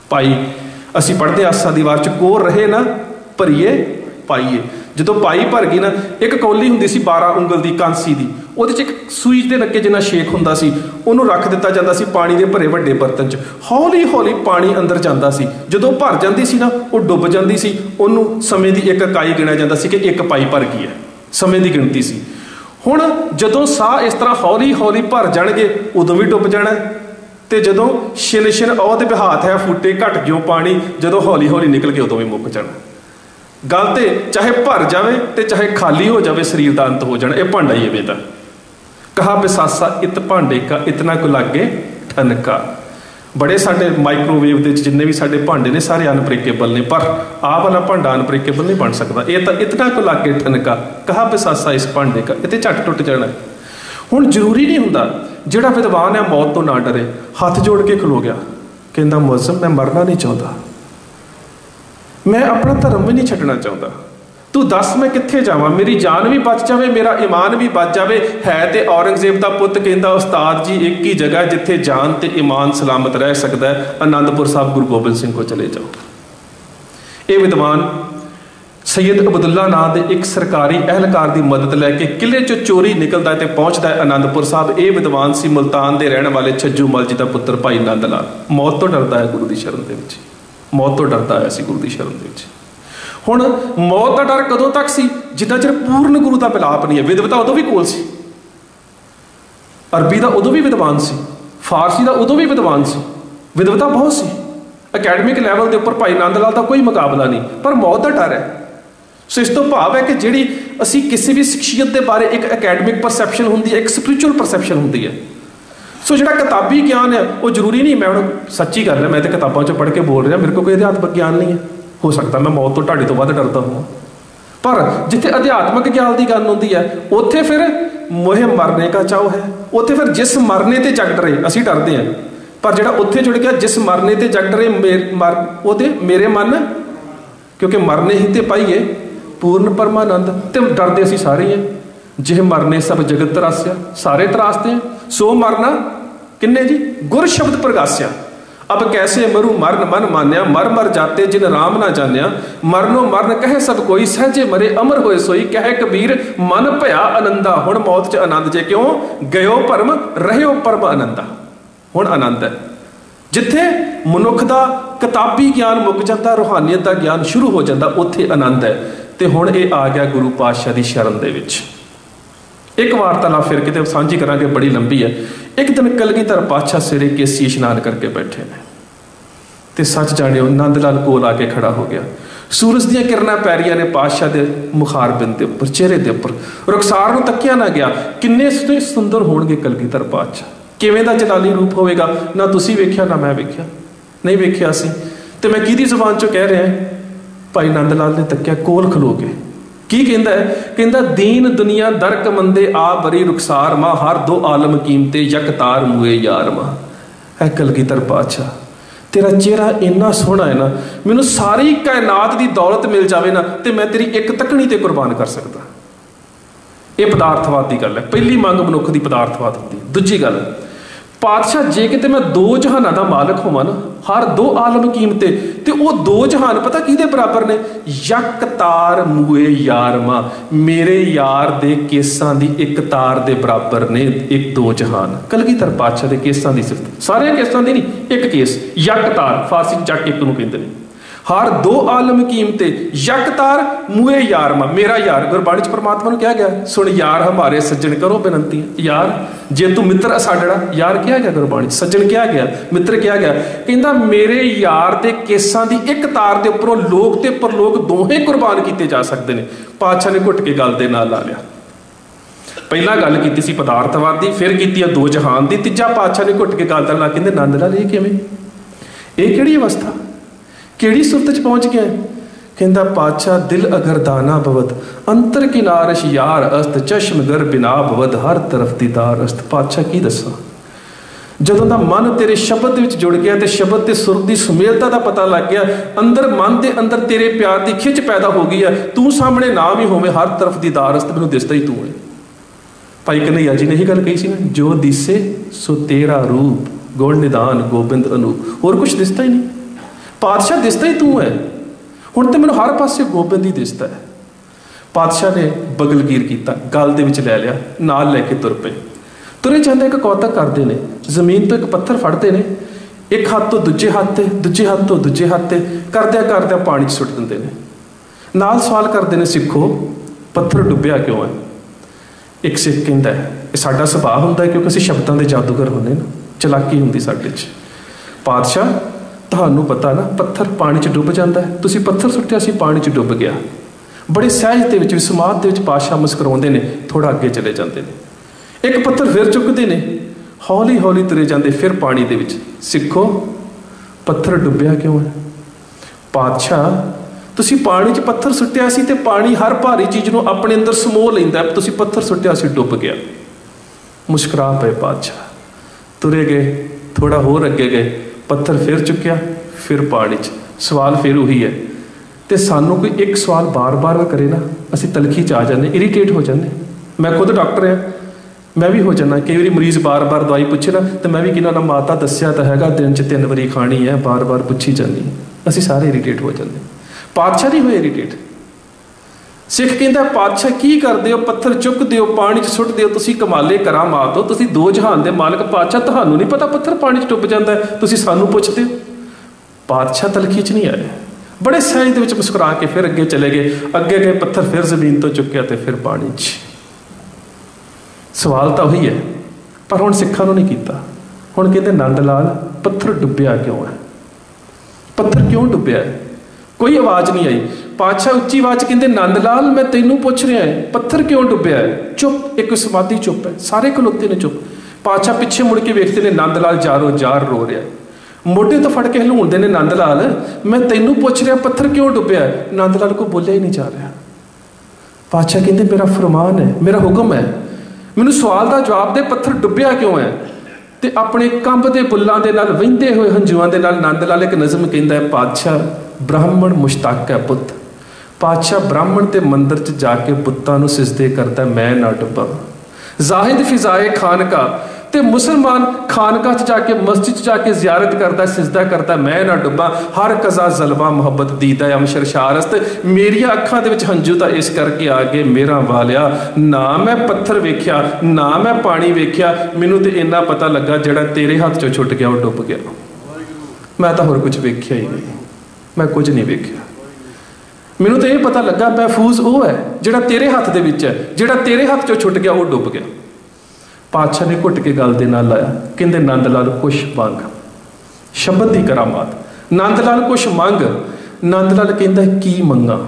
ਭਾਈ ਅਸੀਂ ਪੜ੍ਹਦੇ ਆਸਾ ਦੀ ਵਾਰ 'ਚ ਕੋਰ ਰਹੇ ਨਾ ਭਰੀਏ ਪਾਈਏ। ਜਦੋਂ ਪਾਈ ਭਰ ਗਈ ਨਾ, ਇੱਕ ਕੌਲੀ ਹੁੰਦੀ ਸੀ 12 ਉਂਗਲ ਦੀ ਕਾਂਸੀ ਦੀ, ਉਹਦੇ 'ਚ ਇੱਕ ਸੂਈ ਦੇ ਨੱਕੇ ਜਿੰਨਾ ਛੇਕ ਹੁੰਦਾ ਸੀ, ਉਹਨੂੰ ਰੱਖ ਦਿੱਤਾ ਜਾਂਦਾ ਸੀ ਪਾਣੀ ਦੇ ਭਰੇ ਵੱਡੇ ਬਰਤਨ 'ਚ। ਹੌਲੀ ਹੌਲੀ ਪਾਣੀ ਅੰਦਰ ਜਾਂਦਾ ਸੀ, ਜਦੋਂ ਭਰ ਜਾਂਦੀ ਸੀ ਨਾ ਉਹ ਡੁੱਬ ਜਾਂਦੀ ਸੀ। ਉਹਨੂੰ ਸਮੇਂ ਦੀ ਇੱਕ ਇਕਾਈ ਗਿਣਿਆ ਜਾਂਦਾ ਸੀ ਕਿ ਇੱਕ ਪਾਈ ਭਰ ਗਈ ਹੈ, ਸਮੇਂ ਦੀ ਗਿਣਤੀ ਸੀ। ਹੁਣ ਜਦੋਂ ਸਾਹ ਇਸ ਤਰ੍ਹਾਂ ਹੌਲੀ ਹੌਲੀ ਭਰ ਜਾਣਗੇ ਉਦੋਂ ਵੀ ਡੁੱਬ ਜਾਣਾ, ਤੇ ਜਦੋਂ ਛਿਨ ਛਿਨ ਉਹ ਤੇ ਬਿਹਾਤ ਹੈ ਫੁੱਟੇ ਘਟ ਗਿਓ ਪਾਣੀ, ਜਦੋਂ ਹੌਲੀ ਹੌਲੀ ਨਿਕਲ ਕੇ ਉਦੋਂ ਵੀ ਮੁੱਕ ਜਾਣਾ। ਗੱਲ ਤੇ ਚਾਹੇ ਭਰ ਜਾਵੇ ਤੇ ਚਾਹੇ ਖਾਲੀ ਹੋ ਜਾਵੇ, ਸਰੀਰ ਦਾ ਅੰਤ ਹੋ ਜਾਣਾ। ਇਹ ਭਾਂਡਾ ਹੀ ਹੈ ਵੇਦਾ। ਕਹਾ ਬਿਸਾਸਾ ਇਤ ਭਾਂਡੇ ਕਾ ਇਤਨਾ ਕੁ ਲਾਗੇ ਠਨਕਾ। ਬੜੇ ਸਾਡੇ ਮਾਈਕ੍ਰੋਵੇਵ ਦੇ ਜਿੰਨੇ ਵੀ ਸਾਡੇ ਭਾਂਡੇ ਨੇ ਸਾਰੇ ਅਨਬ੍ਰੇਕੇਬਲ ਨੇ, ਪਰ ਆਹ ਵਾਲਾ ਭਾਂਡਾ ਅਨਬ੍ਰੇਕੇਬਲ ਨਹੀਂ ਬਣ ਸਕਦਾ। ਇਹ ਤਾਂ ਇਤਨਾ ਕੁ ਲਾਗੇ ਠਨਕਾ, ਕਹਾ ਬਿਸਾਸਾ ਇਸ ਭਾਂਡੇ ਕਾ, ਇਹ ਤੇ ਝੱਟ ਟੁੱਟ ਜਾਣਾ। ਹੁਣ ਜ਼ਰੂਰੀ ਨਹੀਂ ਹੁੰਦਾ ਜਿਹੜਾ ਵਿਦਵਾਨ ਹੈ ਮੌਤ ਤੋਂ ਨਾ ਡਰੇ। ਹੱਥ ਜੋੜ ਕੇ ਖਲੋ ਗਿਆ, ਕਹਿੰਦਾ ਮੁਅੱਜ਼ਮ ਮੈਂ ਮਰਨਾ ਨਹੀਂ ਚਾਹੁੰਦਾ, ਮੈਂ ਆਪਣਾ ਧਰਮ ਵੀ ਨਹੀਂ ਛੱਡਣਾ ਚਾਹੁੰਦਾ, ਤੂੰ ਦੱਸ ਮੈਂ ਕਿੱਥੇ ਜਾਵਾਂ, ਮੇਰੀ ਜਾਨ ਵੀ ਬਚ ਜਾਵੇ, ਮੇਰਾ ਈਮਾਨ ਵੀ ਬਚ ਜਾਵੇ। ਹੈ ਤੇ ਔਰੰਗਜ਼ੇਬ ਦਾ ਪੁੱਤ, ਕਹਿੰਦਾ ਉਸਤਾਦ ਜੀ ਇੱਕ ਹੀ ਜਗ੍ਹਾ ਜਿੱਥੇ ਜਾਨ ਤੇ ਈਮਾਨ ਸਲਾਮਤ ਰਹਿ ਸਕਦਾ ਹੈ, ਅਨੰਦਪੁਰ ਸਾਹਿਬ ਗੁਰੂ ਗੋਬਿੰਦ ਸਿੰਘ ਕੋਲ ਚਲੇ ਜਾਓ। ਇਹ ਵਿਦਵਾਨ ਸੈਯਦ ਅਬਦੁੱਲਾ ਨਾਂ ਦੇ ਇੱਕ ਸਰਕਾਰੀ ਅਹਿਲਕਾਰ ਦੀ ਮਦਦ ਲੈ ਕੇ ਕਿਲੇ 'ਚੋਂ ਚੋਰੀ ਨਿਕਲਦਾ ਤੇ ਪਹੁੰਚਦਾ ਹੈ ਅਨੰਦਪੁਰ ਸਾਹਿਬ। ਇਹ ਵਿਦਵਾਨ ਸੀ ਮੁਲਤਾਨ ਦੇ ਰਹਿਣ ਵਾਲੇ ਛੱਜੂ ਮਲ ਜੀ ਦਾ ਪੁੱਤਰ ਭਾਈ ਨੰਦ ਲਾਲ। ਮੌਤ ਤੋਂ ਡਰਦਾ ਹੈ ਗੁਰੂ ਦੀ ਸ਼ਰਨ ਦੇ ਵਿੱਚ, ਮੌਤ ਤੋਂ ਡਰਦਾ ਆਇਆ ਸੀ ਗੁਰੂ ਦੀ ਸ਼ਰਨ ਦੇ ਵਿੱਚ। ਹੁਣ ਮੌਤ ਦਾ ਡਰ ਕਦੋਂ ਤੱਕ ਸੀ? ਜਿੰਨਾ ਚਿਰ ਪੂਰਨ ਗੁਰੂ ਦਾ ਮਿਲਾਪ ਨਹੀਂ ਹੈ। ਵਿਦਵਤਾ ਉਦੋਂ ਵੀ ਕੋਲ ਸੀ, ਅਰਬੀ ਦਾ ਉਦੋਂ ਵੀ ਵਿਦਵਾਨ ਸੀ, ਫਾਰਸੀ ਦਾ ਉਦੋਂ ਵੀ ਵਿਦਵਾਨ ਸੀ, ਵਿਦਵਤਾ ਬਹੁਤ ਸੀ। ਅਕੈਡਮਿਕ ਲੈਵਲ ਦੇ ਉੱਪਰ ਭਾਈ ਨੰਦ ਲਾਲ ਦਾ ਕੋਈ ਮੁਕਾਬਲਾ ਨਹੀਂ, ਪਰ ਮੌਤ ਦਾ ਡਰ ਹੈ। ਸੋ ਇਸ ਤੋਂ ਭਾਵ ਹੈ ਕਿ ਜਿਹੜੀ ਅਸੀਂ ਕਿਸੇ ਵੀ ਸ਼ਖਸੀਅਤ ਦੇ ਬਾਰੇ ਇੱਕ ਅਕੈਡਮਿਕ ਪਰਸੈਪਸ਼ਨ ਹੁੰਦੀ ਹੈ, ਇੱਕ ਸਪਿਰਿਚੁਅਲ ਪਰਸੈਪਸ਼ਨ ਹੁੰਦੀ ਹੈ। ਸੋ ਜਿਹੜਾ ਕਿਤਾਬੀ ਗਿਆਨ ਹੈ ਉਹ ਜ਼ਰੂਰੀ ਨਹੀਂ, ਮੈਂ ਹੁਣ ਸੱਚੀ ਗੱਲ ਹੈ, ਮੈਂ ਤਾਂ ਕਿਤਾਬਾਂ 'ਚੋਂ ਪੜ੍ਹ ਕੇ ਬੋਲ ਰਿਹਾ, ਮੇਰੇ ਕੋਲ ਕੋਈ ਅਧਿਆਤਮਕ ਗਿਆਨ ਨਹੀਂ ਹੈ। ਹੋ ਸਕਦਾ ਮੈਂ ਮੌਤ ਤੋਂ ਤੁਹਾਡੇ ਤੋਂ ਵੱਧ ਡਰਦਾ ਹਾਂ, ਪਰ ਜਿੱਥੇ ਅਧਿਆਤਮਕ ਗਿਆਨ ਦੀ ਗੱਲ ਹੁੰਦੀ ਹੈ ਉੱਥੇ ਫਿਰ ਮੋਹ ਮਰਨੇ ਦਾ ਚਾਉ ਹੈ। ਉੱਥੇ ਫਿਰ ਜਿਸ ਮਰਨੇ ਤੇ ਜਗ ਡਰੇ, ਅਸੀਂ ਡਰਦੇ ਹਾਂ, ਪਰ ਜਿਹੜਾ ਉੱਥੇ ਜੁੜ ਗਿਆ ਜਿਸ ਮਰਨੇ ਤੇ ਜਗ ਡਰੇ ਉਹਦੇ ਮੇਰੇ ਮਨ, ਕਿਉਂਕਿ ਮਰਨੇ ਹੀ ਤੇ ਪਾਈਏ ਪੂਰਨ ਪਰਮਾਨੰਦ। ਤੇ ਡਰਦੇ ਅਸੀਂ ਸਾਰੇ ਹੀ ਹਾਂ। ਜਿਹ ਮਰਨੇ ਸਭ ਜਗਤ ਤਰਾਸਿਆ, ਸਾਰੇ ਤਰਾਸਦੇ हैं, ਸੋ ਮਰਨਾ ਕਿੰਨੇ ਜੀ? ਗੁਰ ਸ਼ਬਦ ਪ੍ਰਗਾਸਿਆ। ਅਬ ਕੈਸੇ ਮਰੂ ਮਰਨ ਮਨ ਮਾਨਿਆ, ਮਰ ਮਰ ਜਾਤੇ ਜਿਨ ਰਾਮ ਨਾ ਜਾਣਿਆ। ਮਰਨੋ ਮਰਨ ਕਹੇ ਸਭ ਕੋਈ, ਸਹਜੇ ਮਰੇ ਅਮਰ ਹੋਏ ਸੋਈ। ਕਹੇ ਕਬੀਰ ਮਨ ਭਇਆ ਆਨੰਦਾ। ਹੁਣ ਮੌਤ 'ਚ ਆਨੰਦ ਜੇ ਕਿਉਂ? ਗਇਓ ਭਰਮ ਰਹਿਓ ਪਰਮ ਆਨੰਦਾ। ਹੁਣ ਆਨੰਦ ਹੈ। ਜਿੱਥੇ ਮਨੁੱਖ ਦਾ ਕਿਤਾਬੀ ਗਿਆਨ ਮੁੱਕ ਜਾਂਦਾ, ਰੂਹਾਨੀਅਤ ਦਾ ਗਿਆਨ ਸ਼ੁਰੂ ਹੋ ਜਾਂਦਾ, ਉੱਥੇ ਆਨੰਦ ਹੈ। ਤੇ ਹੁਣ ਇਹ ਆ ਗਿਆ ਗੁਰੂ ਪਾਤਸ਼ਾਹ ਦੀ ਸ਼ਰਨ ਦੇ ਵਿੱਚ। ਇੱਕ ਵਾਰਤਾਲਾਪ ਫਿਰ ਕਿਤੇ ਸਾਂਝੀ ਕਰਾਂਗੇ, ਬੜੀ ਲੰਬੀ ਹੈ। ਇੱਕ ਦਿਨ ਕਲਗੀਧਰ ਪਾਤਸ਼ਾਹ ਸਿਰੇ ਕੇਸੀ ਇਸ਼ਨਾਨ ਕਰਕੇ ਬੈਠੇ ਨੇ, ਤੇ ਸੱਚ ਜਾਣਿਓ ਨੰਦ ਲਾਲ ਕੋਲ ਆ ਕੇ ਖੜਾ ਹੋ ਗਿਆ। ਸੂਰਜ ਦੀਆਂ ਕਿਰਨਾਂ ਪੈ ਰਹੀਆਂ ਨੇ ਪਾਤਸ਼ਾਹ ਦੇ ਮੁਖਾਰਬਿੰਦ ਦੇ ਉੱਪਰ, ਚਿਹਰੇ ਦੇ ਉੱਪਰ। ਰੁਖਸਾਰ ਨੂੰ ਤੱਕਿਆ ਨਾ ਗਿਆ। ਕਿੰਨੇ ਸੁੰਦਰ ਹੋਣਗੇ ਕਲਗੀਧਰ ਪਾਤਸ਼ਾਹ, ਕਿਵੇਂ ਦਾ ਜਲਾਲੀ ਰੂਪ ਹੋਵੇਗਾ, ਨਾ ਤੁਸੀਂ ਵੇਖਿਆ ਨਾ ਮੈਂ ਵੇਖਿਆ, ਨਹੀਂ ਵੇਖਿਆ ਸੀ। ਤੇ ਮੈਂ ਕਿਹਦੀ ਜ਼ੁਬਾਨ 'ਚੋਂ ਕਹਿ ਰਿਹਾ? ਭਾਈ ਨੰਦ ਲਾਲ ਨੇ ਤੱਕਿਆ ਕੋਲ ਖਲੋ ਕੇ। ਕੀ ਕਹਿੰਦਾ ਹੈ? ਕਹਿੰਦਾ ਦੀਨ ਦੁਨੀਆ ਦਰਕ ਮੰਦੇ ਆ ਬਰੀ ਰੁਖਸਾਰ ਮਾਂ, ਹਰ ਦੋ ਆਲਮ ਕੀਮਤੇ ਯਕ ਤਾਰ ਮੂਏ ਯਾਰ ਮਾਂ। ਹੈ ਕਲਗੀਧਰ ਪਾਤਸ਼ਾਹ, ਤੇਰਾ ਚਿਹਰਾ ਇੰਨਾ ਸੋਹਣਾ ਹੈ ਨਾ, ਮੈਨੂੰ ਸਾਰੀ ਕਾਇਨਾਤ ਦੀ ਦੌਲਤ ਮਿਲ ਜਾਵੇ ਨਾ, ਤੇ ਮੈਂ ਤੇਰੀ ਇੱਕ ਤੱਕਣੀ ਤੇ ਕੁਰਬਾਨ ਕਰ ਸਕਦਾ। ਇਹ ਪਦਾਰਥਵਾਦ ਦੀ ਗੱਲ ਹੈ। ਪਹਿਲੀ ਮੰਗ ਮਨੁੱਖ ਦੀ ਪਦਾਰਥਵਾਦ ਹੁੰਦੀ। ਦੂਜੀ ਗੱਲ, ਪਾਤਸ਼ਾਹ ਜੇ ਕਿਤੇ ਮੈਂ ਦੋ ਜਹਾਨਾਂ ਦਾ ਮਾਲਕ ਹੋਵਾਂ ਨਾ, ਹਰ ਦੋ ਆਲਮ ਕੀਮਤੇ, ਤੇ ਉਹ ਦੋ ਜਹਾਨ ਪਤਾ ਕਿਹਦੇ ਬਰਾਬਰ ਨੇ? ਯਕ ਤਾਰ ਮੂਏ ਯਾਰ ਮਾਂ, ਮੇਰੇ ਯਾਰ ਦੇ ਕੇਸਾਂ ਦੀ ਇੱਕ ਤਾਰ ਦੇ ਬਰਾਬਰ ਨੇ ਇੱਕ ਦੋ ਜਹਾਨ। ਕਲਗੀਧਰ ਪਾਤਸ਼ਾਹ ਦੇ ਕੇਸਾਂ ਦੀ ਸਿਫਤ, ਸਾਰਿਆਂ ਕੇਸਾਂ ਦੀ ਨਹੀਂ, ਇੱਕ ਕੇਸ ਯਕ ਤਾਰ, ਫਾਰਸੀ ਜੱਕ ਇੱਕ ਨੂੰ ਕਹਿੰਦੇ ਨੇ। ਹਰ ਦੋ ਆਲਮ ਕੀਮਤੇ ਯਕ ਤਾਰ ਮੂਏ ਯਾਰ ਮਾਂ, ਮੇਰਾ ਯਾਰ। ਗੁਰਬਾਣੀ 'ਚ ਪਰਮਾਤਮਾ ਨੂੰ ਕਿਹਾ ਗਿਆ, ਸੁਣ ਯਾਰ ਹਮਾਰੇ ਸੱਜਣ ਕਰੋ ਬੇਨਤੀ। ਯਾਰ ਜੇ ਤੂੰ ਮਿੱਤਰ ਸਾਡੜਾ, ਯਾਰ ਕਿਹਾ ਗਿਆ ਗੁਰਬਾਣੀ, ਸੱਜਣ ਕਿਹਾ ਗਿਆ, ਮਿੱਤਰ ਕਿਹਾ ਗਿਆ। ਕਹਿੰਦਾ ਮੇਰੇ ਯਾਰ ਦੇ ਕੇਸਾਂ ਦੀ ਇੱਕ ਤਾਰ ਦੇ ਉੱਪਰੋਂ ਲੋਕ ਤੇ ਪਰਲੋਕ ਦੋਹੇ ਕੁਰਬਾਨ ਕੀਤੇ ਜਾ ਸਕਦੇ ਨੇ। ਪਾਤਸ਼ਾਹ ਨੇ ਘੁੱਟ ਕੇ ਗੱਲ ਦੇ ਨਾਲ ਲਾ ਲਿਆ। ਪਹਿਲਾਂ ਗੱਲ ਕੀਤੀ ਸੀ ਪਦਾਰਥਵਾਦ ਦੀ, ਫਿਰ ਕੀਤੀ ਆ ਦੋ ਜਹਾਨ ਦੀ, ਤੀਜਾ ਪਾਤਸ਼ਾਹ ਨੇ ਘੁੱਟ ਕੇ ਗੱਲ ਦਾ ਲਾ। ਕਹਿੰਦੇ ਨੰਦ ਲਾਲ ਇਹ ਕਿਵੇਂ? ਇਹ ਕਿਹੜੀ ਅਵਸਥਾ, ਕਿਹੜੀ ਸੁਰਤ 'ਚ ਪਹੁੰਚ ਗਿਆ? ਕਹਿੰਦਾ ਪਾਤਸ਼ਾਹ ਦਿਲ ਅਗਰ ਦਾਨਾ ਬਵਦ ਅੰਤਰ ਕਿਨਾਰਸ਼ ਯਾਰ ਅਸਤ, ਚਸ਼ਮ ਦਰ ਬਿਨਾ ਬਵਦ ਹਰ ਤਰਫ ਦੀਦਾਰ ਅਸਤ। ਪਾਤਸ਼ਾਹ ਕੀ ਦੱਸਾਂ, ਜਦੋਂ ਦਾ ਮਨ ਤੇਰੇ ਸ਼ਬਦ ਦੇ ਵਿੱਚ ਜੁੜ ਗਿਆ ਤੇ ਸ਼ਬਦ ਤੇ ਸੁਰ ਦੀ ਸੁਮੇਲਤਾ ਦਾ ਪਤਾ ਲੱਗ ਗਿਆ, ਅੰਦਰ ਮਨ ਦੇ ਅੰਦਰ ਤੇਰੇ ਪਿਆਰ ਦੀ ਖਿੱਚ ਪੈਦਾ ਹੋ ਗਈ ਹੈ। ਤੂੰ ਸਾਹਮਣੇ ਨਾ ਵੀ ਹੋਵੇ, ਹਰ ਤਰਫ ਦੀਦਾਰ ਅਸਤ, ਮੈਨੂੰ ਦਿਸਦਾ ਹੀ ਤੂੰ ਹੈ। ਭਾਈ ਕਨ੍ਹਈਆ ਜੀ ਨੇ ਇਹੀ ਗੱਲ ਕਹੀ ਸੀ ਨਾ, ਜੋ ਦਿਸੇ ਸੋ ਤੇਰਾ ਰੂਪ, ਗੁਣ ਨਿਦਾਨ ਗੋਬਿੰਦ ਅਨੂਪ। ਹੋਰ ਕੁਛ ਦਿਸਦਾ ਹੀ ਨਹੀਂ। ਪਾਤਸ਼ਾਹ ਦਿਸਦਾ ਹੀ ਤੂੰ ਹੈ, ਹੁਣ ਤੇ ਮੈਨੂੰ ਹਰ ਪਾਸੇ ਗੋਬਿੰਦ ਹੀ ਦਿਸਦਾ ਹੈ। ਪਾਤਸ਼ਾਹ ਨੇ ਬਗਲਗੀਰ ਕੀਤਾ, ਗਲ ਦੇ ਵਿੱਚ ਲੈ ਲਿਆ, ਨਾਲ ਲੈ ਕੇ ਤੁਰ ਪਏ। ਤੁਰੇ ਜਾਂਦੇ ਇੱਕ ਕੌਤਕ ਕਰਦੇ ਨੇ, ਜ਼ਮੀਨ ਤੋਂ ਇੱਕ ਪੱਥਰ ਫੜਦੇ ਨੇ, ਇੱਕ ਹੱਥ ਤੋਂ ਦੂਜੇ ਹੱਥ ਤੇ, ਦੂਜੇ ਹੱਥ ਤੋਂ ਦੂਜੇ ਹੱਥ ਤੇ ਕਰਦਿਆਂ ਕਰਦਿਆਂ ਪਾਣੀ 'ਚ ਸੁੱਟ ਦਿੰਦੇ ਨੇ। ਨਾਲ ਸਵਾਲ ਕਰਦੇ ਨੇ, ਸਿੱਖੋ ਪੱਥਰ ਡੁੱਬਿਆ ਕਿਉਂ ਹੈ? ਇੱਕ ਸਿੱਖ ਕਹਿੰਦਾ ਇਹ ਸਾਡਾ ਸੁਭਾਅ ਹੁੰਦਾ ਕਿਉਂਕਿ ਅਸੀਂ ਸ਼ਬਦਾਂ ਦੇ ਜਾਦੂਗਰ ਹੁੰਦੇ ਨਾ, ਚਲਾਕੀ ਹੁੰਦੀ ਸਾਡੇ 'ਚ। ਪਾਤਸ਼ਾਹ ਤੁਹਾਨੂੰ ਪਤਾ ਨਾ ਪੱਥਰ ਪਾਣੀ 'ਚ ਡੁੱਬ ਜਾਂਦਾ ਹੈ, ਤੁਸੀਂ ਪੱਥਰ ਸੁੱਟਿਆ ਸੀ ਪਾਣੀ 'ਚ ਡੁੱਬ ਗਿਆ। ਬੜੇ ਸਹਿਜ ਦੇ ਵਿੱਚ, ਸਮਾਧ ਦੇ ਵਿੱਚ ਪਾਤਸ਼ਾਹ ਮੁਸਕਰਾਉਂਦੇ ਨੇ, ਥੋੜਾ ਅੱਗੇ ਚਲੇ ਜਾਂਦੇ ਨੇ। ਇੱਕ ਪੱਥਰ ਫਿਰ ਚੁੱਕਦੇ ਨੇ, ਹੌਲੀ ਹੌਲੀ ਤੁਰੇ ਜਾਂਦੇ ਫਿਰ ਪਾਣੀ ਦੇ ਵਿੱਚ। ਸਿੱਖੋ ਪੱਥਰ ਡੁੱਬਿਆ ਕਿਉਂ ਹੈ? ਪਾਤਸ਼ਾਹ ਤੁਸੀਂ ਪਾਣੀ 'ਚ ਪੱਥਰ ਸੁੱਟਿਆ ਸੀ ਤੇ ਪਾਣੀ ਹਰ ਭਾਰੀ ਚੀਜ਼ ਨੂੰ ਆਪਣੇ ਅੰਦਰ ਸਮੋਹ ਲੈਂਦਾ, ਤੁਸੀਂ ਪੱਥਰ ਸੁੱਟਿਆ ਸੀ ਡੁੱਬ ਗਿਆ। ਮੁਸਕਰਾ ਪਏ ਪਾਤਸ਼ਾਹ, ਤੁਰੇ ਗਏ, ਥੋੜਾ ਹੋਰ ਅੱਗੇ ਗਏ, ਪੱਥਰ ਫਿਰ ਚੁੱਕਿਆ, ਫਿਰ ਪਾਣੀ 'ਚ। ਸਵਾਲ ਫਿਰ ਉਹੀ ਹੈ। ਤੇ ਸਾਨੂੰ ਕੋਈ ਇੱਕ ਸਵਾਲ ਬਾਰ-ਬਾਰ ਕਰੇ ਨਾ, ਅਸੀਂ ਤਲਖੀ 'ਚ ਆ ਜਾਂਦੇ, ਇਰੀਟੇਟ ਹੋ ਜਾਂਦੇ। ਮੈਂ ਖੁਦ ਡਾਕਟਰ ਹਾਂ, ਮੈਂ ਵੀ ਹੋ ਜਾਂਦਾ। ਕਈ ਵਾਰੀ ਮਰੀਜ਼ ਬਾਰ-ਬਾਰ ਦਵਾਈ ਪੁੱਛੇ ਨਾ, ਤੇ ਮੈਂ ਵੀ ਕਿਹਨਾਂ ਨਾਲ ਮਾਤਾ ਦੱਸਿਆ ਤਾਂ ਹੈਗਾ ਦਿਨ 'ਚ 3 ਵਾਰੀ ਖਾਣੀ ਹੈ, ਬਾਰ-ਬਾਰ ਪੁੱਛੀ ਜਾਂਦੀ। ਅਸੀਂ ਸਾਰੇ ਇਰੀਟੇਟ ਹੋ ਜਾਂਦੇ। ਪਾਤਸ਼ਾਹ ਨਹੀਂ ਹੋਏ ਇਰੀਟੇਟ। ਸਿੱਖ ਕਹਿੰਦਾ ਪਾਤਸ਼ਾਹ ਕੀ ਕਰਦੇ ਹੋ? ਪੱਥਰ ਚੁੱਕਦੇ ਹੋ, ਪਾਣੀ 'ਚ ਸੁੱਟਦੇ ਹੋ, ਤੁਸੀਂ ਕਮਾਲੇ ਕਰਾਮਾਤ ਹੋ, ਤੁਸੀਂ ਦੋ ਜਹਾਨ ਦੇ ਮਾਲਕ। ਪਾਤਸ਼ਾਹ ਤੁਹਾਨੂੰ ਨਹੀਂ ਪਤਾ ਪੱਥਰ ਪਾਣੀ 'ਚ ਡੁੱਬ ਜਾਂਦਾ, ਤੁਸੀਂ ਸਾਨੂੰ ਪੁੱਛਦੇ ਹੋ? ਪਾਤਸ਼ਾਹ ਤਲਖੀ 'ਚ ਨਹੀਂ ਆਏ, ਬੜੇ ਸਹਿਜ ਦੇ ਵਿੱਚ ਮੁਸਕਰਾ ਕੇ ਫਿਰ ਅੱਗੇ ਚਲੇ ਗਏ। ਅੱਗੇ ਗਏ, ਪੱਥਰ ਫਿਰ ਜ਼ਮੀਨ ਤੋਂ ਚੁੱਕਿਆ ਤੇ ਫਿਰ ਪਾਣੀ 'ਚ। ਸਵਾਲ ਤਾਂ ਉਹੀ ਹੈ, ਪਰ ਹੁਣ ਸਿੱਖਾਂ ਨੂੰ ਨਹੀਂ ਕੀਤਾ। ਹੁਣ ਕਹਿੰਦੇ ਨੰਦ ਲਾਲ ਪੱਥਰ ਡੁੱਬਿਆ ਕਿਉਂ ਹੈ? ਪੱਥਰ ਕਿਉਂ ਡੁੱਬਿਆ ਹੈ? ਕੋਈ ਆਵਾਜ਼ ਨਹੀਂ ਆਈ। ਪਾਤਸ਼ਾਹ ਉੱਚੀ ਆਵਾਜ਼ ਕਹਿੰਦੇ ਨੰਦ ਲਾਲ ਮੈਂ ਤੈਨੂੰ ਪੁੱਛ ਰਿਹਾ ਹੈ, ਪੱਥਰ ਕਿਉਂ ਡੁੱਬਿਆ ਹੈ? ਚੁੱਪ, ਇੱਕ ਸਮਾਧੀ ਚੁੱਪ ਹੈ, ਸਾਰੇ ਖਲੋਤੇ ਨੇ ਚੁੱਪ। ਪਾਤਸ਼ਾਹ ਪਿੱਛੇ ਮੁੜ ਕੇ ਵੇਖਦੇ ਨੇ, ਨੰਦ ਲਾਲ ਜਾਰੋ ਜਾਰ ਰੋ ਰਿਹਾ। ਮੋਢੇ ਤੋਂ ਫੜ ਕੇ ਹਿਲਾਉਂਦੇ ਨੇ, ਨੰਦ ਲਾਲ ਮੈਂ ਤੈਨੂੰ ਪੁੱਛ ਰਿਹਾ ਪੱਥਰ ਕਿਉਂ ਡੁੱਬਿਆ ਹੈ? ਨੰਦ ਲਾਲ ਕੋਲ ਬੋਲਿਆ ਹੀ ਨਹੀਂ ਜਾ ਰਿਹਾ। ਪਾਤਸ਼ਾਹ ਕਹਿੰਦੇ ਮੇਰਾ ਫਰਮਾਨ ਹੈ, ਮੇਰਾ ਹੁਕਮ ਹੈ, ਮੈਨੂੰ ਸਵਾਲ ਦਾ ਜਵਾਬ ਦੇ, ਪੱਥਰ ਡੁੱਬਿਆ ਕਿਉਂ ਹੈ? ਤੇ ਆਪਣੇ ਕੰਬਦੇ ਬੁੱਲਾਂ ਦੇ ਨਾਲ, ਵਹਿੰਦੇ ਹੋਏ ਹੰਝੂਆਂ ਦੇ ਨਾਲ ਨੰਦ ਲਾਲ ਇੱਕ ਨਜ਼ਮ ਕਹਿੰਦਾ ਹੈ, ਪਾਤਸ਼ਾਹ ਬ੍ਰਾਹਮਣ ਮੁਸ਼ਤਾਕ ਹੈ ਪੁੱਤ। ਪਾਤਸ਼ਾਹ ਬ੍ਰਾਹਮਣ ਤੇ ਮੰਦਿਰ 'ਚ ਜਾ ਕੇ ਬੁੱਤਾਂ ਨੂੰ ਸਿਜਦੇ ਕਰਦਾ, ਮੈਂ ਨਾ ਡੁੱਬਾਂ। ਜ਼ਾਹਿਦ ਫਿਜ਼ਾਏ ਖਾਨਕਾ ਤੇ ਮੁਸਲਮਾਨ ਖਾਨਕਾ 'ਚ ਜਾ ਕੇ, ਮਸਜਿਦ 'ਚ ਜਾ ਕੇ ਜ਼ਿਆਰਤ ਕਰਦਾ, ਸਿਜਦਾ ਕਰਦਾ, ਮੈਂ ਨਾ ਡੁੱਬਾਂ। ਹਰ ਕਜ਼ਾ ਜ਼ਲਵਾ ਮੁਹੱਬਤ ਦੀਦਾ ਅਮਸ਼ਰ ਸ਼ਾਰਸਤ। ਮੇਰੀਆਂ ਅੱਖਾਂ ਦੇ ਵਿੱਚ ਹੰਝੂ ਤਾਂ ਇਸ ਕਰਕੇ ਆ ਗਏ ਮੇਰਾ ਵਾਲਿਆ, ਨਾ ਮੈਂ ਪੱਥਰ ਵੇਖਿਆ, ਨਾ ਮੈਂ ਪਾਣੀ ਵੇਖਿਆ, ਮੈਨੂੰ ਤੇ ਇੰਨਾ ਪਤਾ ਲੱਗਾ ਜਿਹੜਾ ਤੇਰੇ ਹੱਥ 'ਚੋਂ ਛੁੱਟ ਗਿਆ ਉਹ ਡੁੱਬ ਗਿਆ। ਮੈਂ ਤਾਂ ਹੋਰ ਕੁਝ ਵੇਖਿਆ ਹੀ ਨਹੀਂ, ਮੈਂ ਕੁਝ ਨਹੀਂ ਵੇਖਿਆ। ਮੈਨੂੰ ਤਾਂ ਇਹ ਪਤਾ ਲੱਗਾ ਮਹਿਫੂਜ਼ ਉਹ ਹੈ ਜਿਹੜਾ ਤੇਰੇ ਹੱਥ ਦੇ ਵਿੱਚ ਹੈ, ਜਿਹੜਾ ਤੇਰੇ ਹੱਥ 'ਚੋਂ ਛੁੱਟ ਗਿਆ ਉਹ ਡੁੱਬ ਗਿਆ। ਪਾਤਸ਼ਾਹ ਨੇ ਘੁੱਟ ਕੇ ਗੱਲ ਦੇ ਨਾਲ ਲਾਇਆ, ਕਹਿੰਦੇ ਨੰਦ ਲਾਲ ਕੁਛ ਮੰਗ। ਸ਼ਬਦ ਦੀ ਕਰਾਮਾਤ, ਨੰਦ ਲਾਲ ਕੁਛ ਮੰਗ। ਨੰਦ ਲਾਲ ਕਹਿੰਦਾ ਕੀ ਮੰਗਾ?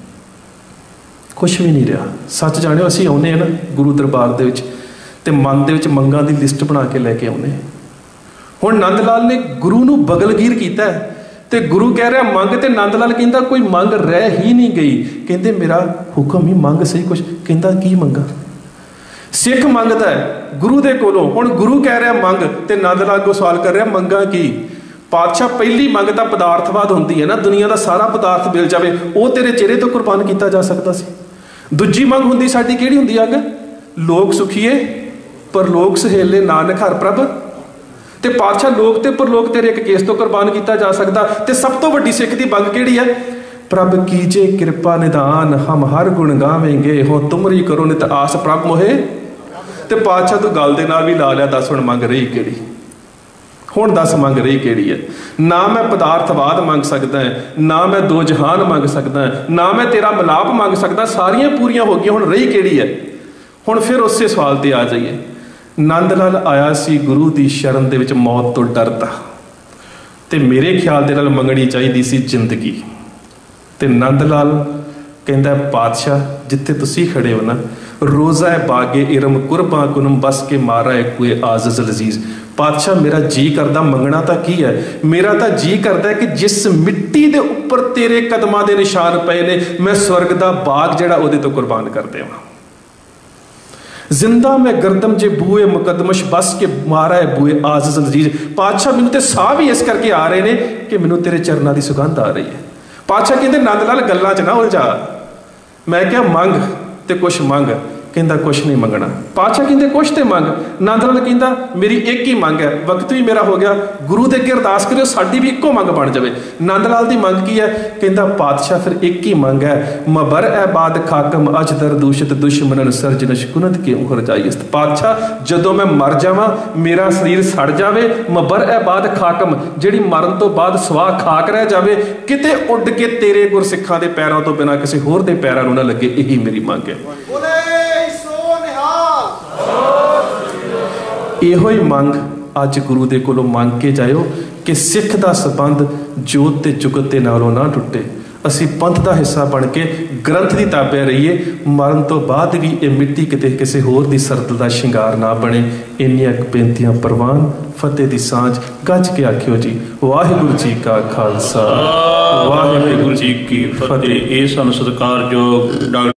ਕੁਛ ਵੀ ਨਹੀਂ ਰਿਹਾ। ਸੱਚ ਜਾਣਿਓ, ਅਸੀਂ ਆਉਂਦੇ ਹਾਂ ਨਾ ਗੁਰੂ ਦਰਬਾਰ ਦੇ ਵਿੱਚ, ਤੇ ਮਨ ਦੇ ਵਿੱਚ ਮੰਗਾਂ ਦੀ ਲਿਸਟ ਬਣਾ ਕੇ ਲੈ ਕੇ ਆਉਂਦੇ। ਹੁਣ ਨੰਦ ਲਾਲ ਨੇ ਗੁਰੂ ਨੂੰ ਬਗਲਗੀਰ ਕੀਤਾ ਤੇ ਗੁਰੂ ਕਹਿ ਰਿਹਾ ਮੰਗ, ਤੇ ਨੰਦ ਲਾਲ ਕਹਿੰਦਾ ਕੋਈ ਮੰਗ ਰਹਿ ਹੀ ਨਹੀਂ ਗਈ। ਕਹਿੰਦੇ ਮੇਰਾ ਹੁਕਮ ਹੀ ਮੰਗ ਸਹੀ ਕੁਛ। ਕਹਿੰਦਾ ਕੀ ਮੰਗਾ? ਸਿੱਖ ਮੰਗਦਾ ਹੈ ਗੁਰੂ ਦੇ ਕੋਲੋਂ, ਹੁਣ ਗੁਰੂ ਕਹਿ ਰਿਹਾ ਮੰਗ, ਤੇ ਨੰਦ ਲਾਲ ਕੋ ਸਵਾਲ ਕਰ ਰਿਹਾ ਮੰਗਾ ਕੀ? ਪਾਤਸ਼ਾਹ ਪਹਿਲੀ ਮੰਗ ਤਾਂ ਪਦਾਰਥਵਾਦ ਹੁੰਦੀ ਹੈ ਨਾ, ਦੁਨੀਆ ਦਾ ਸਾਰਾ ਪਦਾਰਥ ਮਿਲ ਜਾਵੇ, ਉਹ ਤੇਰੇ ਚਿਹਰੇ ਤੋਂ ਕੁਰਬਾਨ ਕੀਤਾ ਜਾ ਸਕਦਾ ਸੀ। ਦੂਜੀ ਮੰਗ ਹੁੰਦੀ ਸਾਡੀ, ਕਿਹੜੀ ਹੁੰਦੀ ਅੱਗ? ਲੋਕ ਸੁਖੀਏ ਪਰਲੋਕ ਸਹੇਲੇ ਨਾਨਕ ਹਰ ਪ੍ਰਭ। ਤੇ ਪਾਤਸ਼ਾਹ ਲੋਕ ਤੇ ਪਰਲੋਕ ਤੇਰੇ ਇੱਕ ਕੇਸ ਤੋਂ ਕੁਰਬਾਨ ਕੀਤਾ ਜਾ ਸਕਦਾ। ਤੇ ਸਭ ਤੋਂ ਵੱਡੀ ਸਿੱਖ ਦੀ ਮੰਗ ਕਿਹੜੀ ਹੈ? ਪ੍ਰਭ ਕੀਜੇ ਕਿਰਪਾ ਨਿਦਾਨ, ਹਮ ਹਰ ਗੁਣ ਗਾਵੇਂਗੇ, ਹੋ ਤੁਮਰੀ ਕਰੋ ਨਿਤ ਆਸ ਪ੍ਰਭ ਮੋਹੇ। ਤੇ ਪਾਤਸ਼ਾਹ ਤੂੰ ਗੱਲ ਦੇ ਨਾਲ ਵੀ ਲਾ ਲਿਆ, ਦੱਸ ਹੁਣ ਮੰਗ ਰਹੀ ਕਿਹੜੀ? ਹੁਣ ਦੱਸ ਮੰਗ ਰਹੀ ਕਿਹੜੀ ਹੈ? ਨਾ ਮੈਂ ਪਦਾਰਥਵਾਦ ਮੰਗ ਸਕਦਾ ਹੈ, ਨਾ ਮੈਂ ਦੋ ਜਹਾਨ ਮੰਗ ਸਕਦਾ, ਨਾ ਮੈਂ ਤੇਰਾ ਮਿਲਾਪ ਮੰਗ ਸਕਦਾ, ਸਾਰੀਆਂ ਪੂਰੀਆਂ ਹੋ ਗਈਆਂ, ਹੁਣ ਰਹੀ ਕਿਹੜੀ ਹੈ? ਹੁਣ ਫਿਰ ਉਸੇ ਸਵਾਲ ਤੇ ਆ ਜਾਈਏ। ਨੰਦ ਲਾਲ ਆਇਆ ਸੀ ਗੁਰੂ ਦੀ ਸ਼ਰਨ ਦੇ ਵਿੱਚ ਮੌਤ ਤੋਂ ਡਰਦਾ, ਤੇ ਮੇਰੇ ਖਿਆਲ ਦੇ ਨਾਲ ਮੰਗਣੀ ਚਾਹੀਦੀ ਸੀ ਜ਼ਿੰਦਗੀ। ਤੇ ਨੰਦ ਲਾਲ ਕਹਿੰਦਾ ਪਾਤਸ਼ਾਹ ਜਿੱਥੇ ਤੁਸੀਂ ਖੜੇ ਹੋ ਨਾ, ਰੋਜ਼ਾ ਹੈ ਬਾਗੇ ਇਰਮ ਕੁਰਬਾ ਕੁਨਮ ਬਸ ਕੇ ਮਾਰਾ ਹੈ ਕੋਏ ਆਜ਼ਜ਼ ਲਜ਼ੀਜ਼। ਪਾਤਸ਼ਾਹ ਮੇਰਾ ਜੀ ਕਰਦਾ, ਮੰਗਣਾ ਤਾਂ ਕੀ ਹੈ, ਮੇਰਾ ਤਾਂ ਜੀ ਕਰਦਾ ਕਿ ਜਿਸ ਮਿੱਟੀ ਦੇ ਉੱਪਰ ਤੇਰੇ ਕਦਮਾਂ ਦੇ ਨਿਸ਼ਾਨ ਪਏ ਨੇ, ਮੈਂ ਸਵਰਗ ਦਾ ਬਾਗ ਜਿਹੜਾ ਉਹਦੇ ਤੋਂ ਕੁਰਬਾਨ ਕਰ ਦੇਵਾਂ। ਜ਼ਿੰਦਾ ਮੈਂ ਗਰਦਮ ਜੇ ਬੂਏ ਮੁਕਦਮਸ਼ ਬਸ ਕੇ ਮਾਰਾ ਹੈ ਬੂਏ ਆਜ਼ਜ਼ ਲਜ਼ੀਜ਼। ਪਾਤਸ਼ਾਹ ਮੈਨੂੰ ਤੇ ਸਾਹ ਵੀ ਇਸ ਕਰਕੇ ਆ ਰਹੇ ਨੇ ਕਿ ਮੈਨੂੰ ਤੇਰੇ ਚਰਨਾਂ ਦੀ ਸੁਗੰਧ ਆ ਰਹੀ ਹੈ। ਪਾਤਸ਼ਾਹ ਕਹਿੰਦੇ ਨੰਦ ਲਾਲ ਗੱਲਾਂ 'ਚ ਨਾ ਉਲਝਾ। ਮੈਂ ਕਿਹਾ ਮੰਗ ਤੇ ਕੁਛ ਮੰਗ, कहता कुछ नहीं मंगना। पातशाह कहते कुछ तो मंग। नंद लाल कहता मेरी एक ही मंग है, वक्त भी मेरा हो गया, गुरु दे अगे अरदास करो साडी भी इक्को मंग बन जाए। नंद लाल की मंग की है? कहता पातशाह फिर एक ही मंग है, मबर ए बाद खाकम अजदर दूषित दुश्मनन सर्जनश कुनत के उहर जाइस। पातशाह जदों मैं मर जावां, मेरा शरीर सड़ जाए, मबर ए बाद खाकम जिहड़ी मरन तो बाद सवाह खाक रह जाए, किते उड़ के तेरे गुरसिखां दे पैरों तो बिना किसी होर दे पैरां नूं ना लगे। यही मेरी मंग है। ਇਹੋ ਹੀ ਮੰਗ ਅੱਜ ਗੁਰੂ ਦੇ ਕੋਲੋਂ ਮੰਗ ਕੇ ਜਾਇਓ ਕਿ ਸਿੱਖ ਦਾ ਸੰਬੰਧ ਜੋਤ ਤੇ ਜੁਗਤ ਦੇ ਨਾਲੋਂ ਨਾ ਟੁੱਟੇ। ਅਸੀਂ ਪੰਥ ਦਾ ਹਿੱਸਾ ਬਣ ਕੇ ਗ੍ਰੰਥ ਦੀ ਤਾਬੇ ਰਹੀਏ। ਮਰਨ ਤੋਂ ਬਾਅਦ ਵੀ ਇਹ ਮਿੱਟੀ ਕਿਤੇ ਕਿਸੇ ਹੋਰ ਦੀ ਸਰਦਲ ਦਾ ਸ਼ਿੰਗਾਰ ਨਾ ਬਣੇ। ਇੰਨੀਆਂ ਬੇਨਤੀਆਂ ਪ੍ਰਵਾਨ। ਫਤਿਹ ਦੀ ਸਾਂਝ ਗੱਜ ਕੇ ਆਖਿਓ ਜੀ, ਵਾਹਿਗੁਰੂ ਜੀ ਕਾ ਖਾਲਸਾ, ਵਾਹਿਗੁਰੂ ਜੀ ਕੀ ਫਤਿਹ। ਇਹ ਸਾਨੂੰ ਸਤਿਕਾਰਯੋਗ ਡਾਕਟਰ